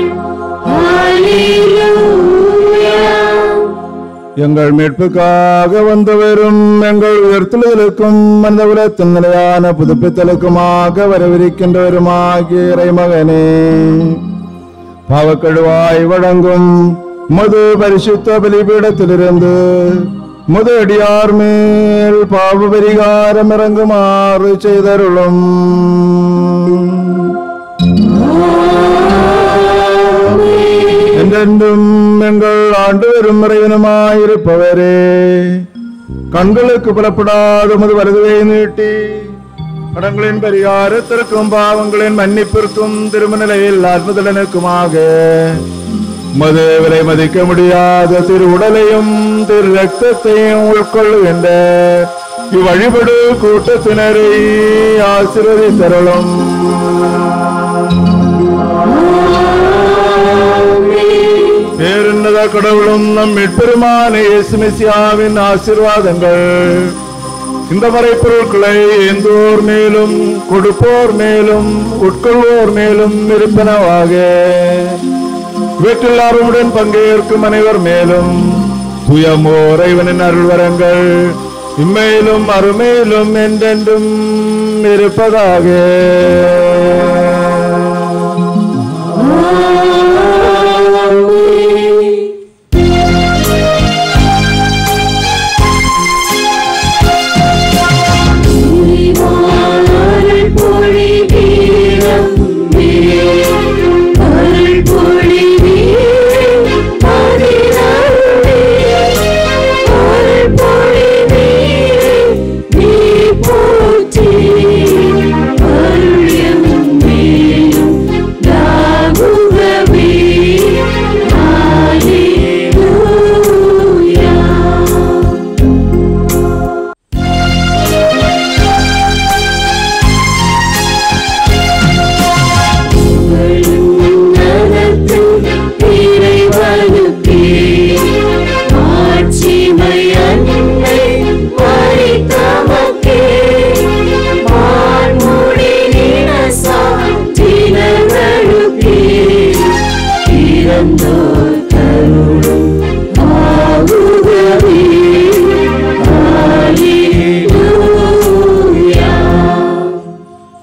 ஹல்லேலூயா. எங்கள் மீட்புக்காக வந்தவரும் எங்கள் உயர்த்துதலுக்கும் அந்த உலகத்தின் நிலையான புதுப்பித்தலுக்குமாக வரவிருக்கின்றவருமாகிய இறைமகனே, பாவக்கழுவாய் வழங்கும் மது பரிசுத்த பலிபீடத்திலிருந்து முது அடியார் மேல் பாவ பரிகாரம் இறங்குமாறு செய்தருளும். என்றென்றும் எங்கள் ஆண்டவரும் இறைவனுமாயிருப்பவரே, கண்களுக்கு புலப்படாத முது வலதுவை நீட்டி கடன்களின் பரிகாரத்திற்கும் பாவங்களின் மன்னிப்பிற்கும் திருமநிலையில் ஆத்மதலனுக்குமாக மது விலை மதிக்க முடியாத திரு உடலையும் திரு ரத்தத்தையும் உட்கொள்ளுகின்ற இவ்வழிபடு கூட்டத்தினரை ஆசீர்வதித்தருளும். பேருன்னத கடவுளும் நம் மீட்பெருமான இயேசு மெசியாவின் ஆசீர்வாதங்கள் இந்த மறைப்பொருட்களை ஏந்தோர் மேலும் கொடுப்போர் மேலும் உட்கொள்வோர் மேலும் இருப்பனவாக. வீட்டெல்லாருடன் பங்கேற்கும் அனைவர் மேலும் துயமோர் இறைவனின் அருள்வரங்கள் இம்மேலும் அருமேலும் என்றென்றும் இருப்பதாக. போற்றி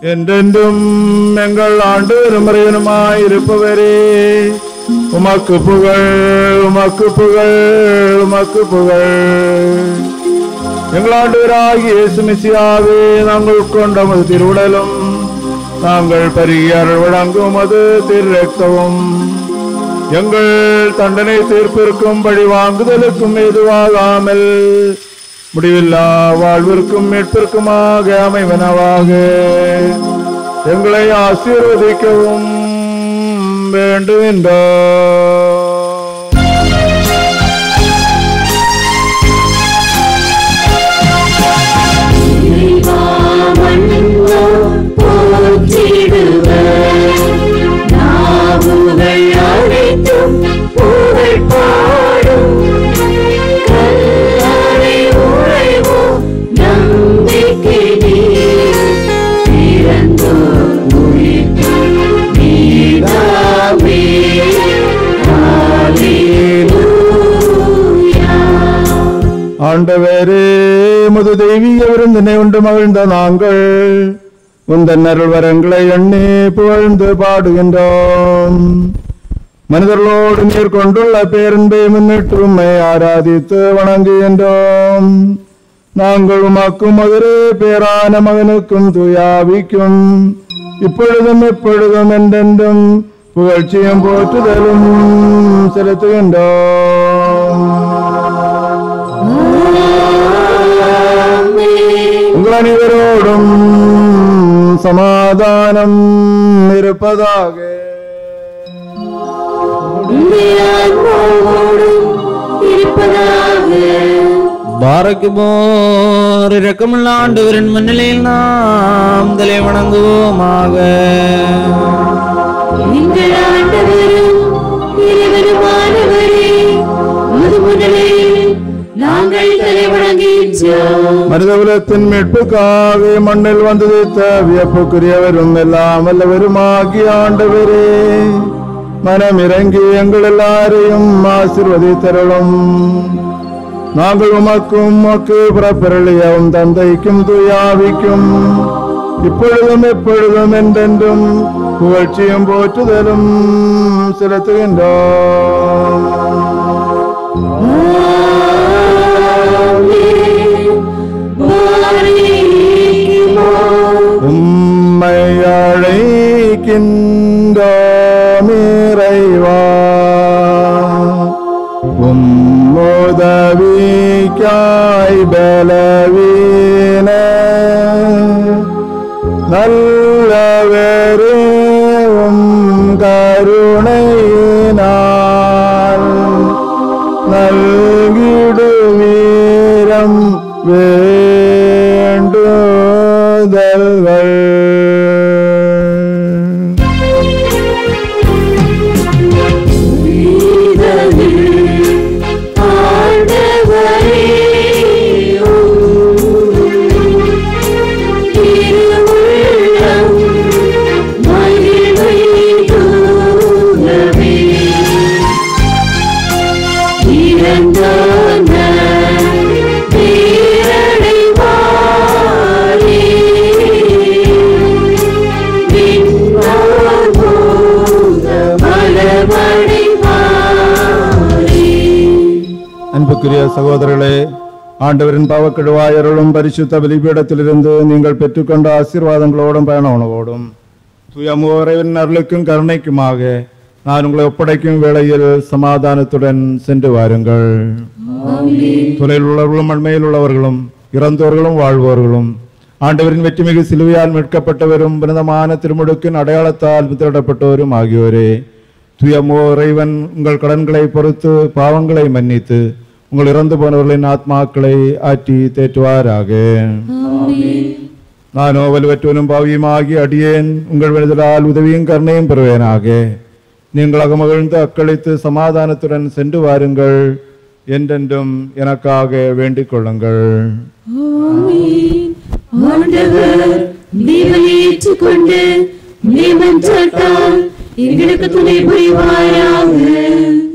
என்றென்றும் எங்கள் ஆண்டவரும் இறைவனுமாயிருப்பவரே உமக்கு புகழ் உமக்கு புகழ் உமக்கு புகழ். எங்கள் ஆண்டவராகிய இயேசு மெசியாவே, நாங்கள் கொண்ட மது திருவுடலும் நாங்கள் பரியார் வழங்கும் அது திருரக்தமும் எங்கள் தண்டனை தீர்ப்பிற்கும் பழி வாங்குதலுக்கும் ஏதுவாகாமல் முடிவில்லா வாழ்விற்கும் மீட்பிற்குமாக அமைவனவாக எங்களை ஆசீர்வதிக்கவும் வேண்டுகின்றோம். ஆண்டவரே, முது தெய்வீக விருந்தினை உண்டு மகிழ்ந்த நாங்கள் உந்தன் அருள் வரங்களை எண்ணி புகழ்ந்து பாடுகின்றோம். மனிதர்களோடு நீர் கொண்டுள்ள பேரன்பை முன்னிட்டு உம்மை ஆராதித்து வணங்குகின்றோம். நாங்கள் உமக்கும் மதுரே பேரான மகனுக்கும் துயாவிக்கும் இப்பொழுதும் எப்பொழுதும் என்றென்றும் புகழ்ச்சியும் போற்றுதலும் செலுத்துகின்றோம். உங்கள் அனைவரோடும் சமாதானம் இருப்பதாக. பாரக்குமோர் இரக்கமுள்ள ஆண்டவரின் முன்னிலையில் நாம் தலை வணங்குவோமாக. எங்கள் ஆண்டவரும் இறைவனுமானவரே, உமது முன்னிலையில் நாங்கள் தலை வணங்குகின்றோம். மனிதகுலத்தின் மீட்புக்காக மண்ணில் வந்ததைத்த வியப்புக்குரியவரும் எல்லாம் வல்லவருமாகிய ஆண்டவரே, மனம் இறங்கி எங்கள் எல்லாரையும் ஆசீர்வதித்தருளும். நாங்கள் உமக்கும் உமக்கு புறப்பெறலியும் தந்தைக்கும் துயாவிக்கும் இப்பொழுதும் எப்பொழுதும் என்றென்றும் புகழ்ச்சியும் போற்றுதலும் செலுத்துகின்றோம். உம்மை அழைக்கின்றோம் இறைவா, உம்முதவிக்காய் பலவீன நல்லவரே, உம் கருணையினால் நல்கிடுவீரம் வேண்டுதல்கள். அன்புக்குரிய சகோதரர்களே, ஆண்டவரின் பாவக்கெடுவாயருளும் பரிசுத்த பலிபீடத்திலிருந்து நீங்கள் பெற்றுக்கொண்ட ஆசீர்வாதங்களோடும் பயண உணவோடும் துயமுறைவின் அருளுக்கும் கருணைக்குமாக நான் உங்களை ஒப்படைக்கும் வேளையில் சமாதானத்துடன் சென்று வாருங்கள். துறையில் உள்ளவர்களும் அண்மையில் உள்ளவர்களும் இறந்தோர்களும் வாழ்வோர்களும் ஆண்டவரின் வெற்றிமிகு சிலுவையால் மீட்கப்பட்டவரும் புனிதமான திருமுழுக்கின் அடையாளத்தால் முத்திரிடப்பட்டவரும் ஆகியோரே, துயமோ இறைவன் உங்கள் கடன்களை பொறுத்து பாவங்களை மன்னித்து உங்கள் இறந்து போனவர்களின் ஆத்மாக்களை ஆற்றி தேற்றுவாராக. நானோ வலுவற்றவனும் பாவியுமாகி அடியேன் உங்கள் விடுதலால் உதவியும் கருணையும் பெறுவேனாக. நீங்கள் அகமகிழ்ந்து அக்களித்து சமாதானத்துடன் சென்று வாருங்கள். என்றென்றும் எனக்காக வேண்டிக் கொள்ளுங்கள். எங்களுக்கு துணை புரிவாராக.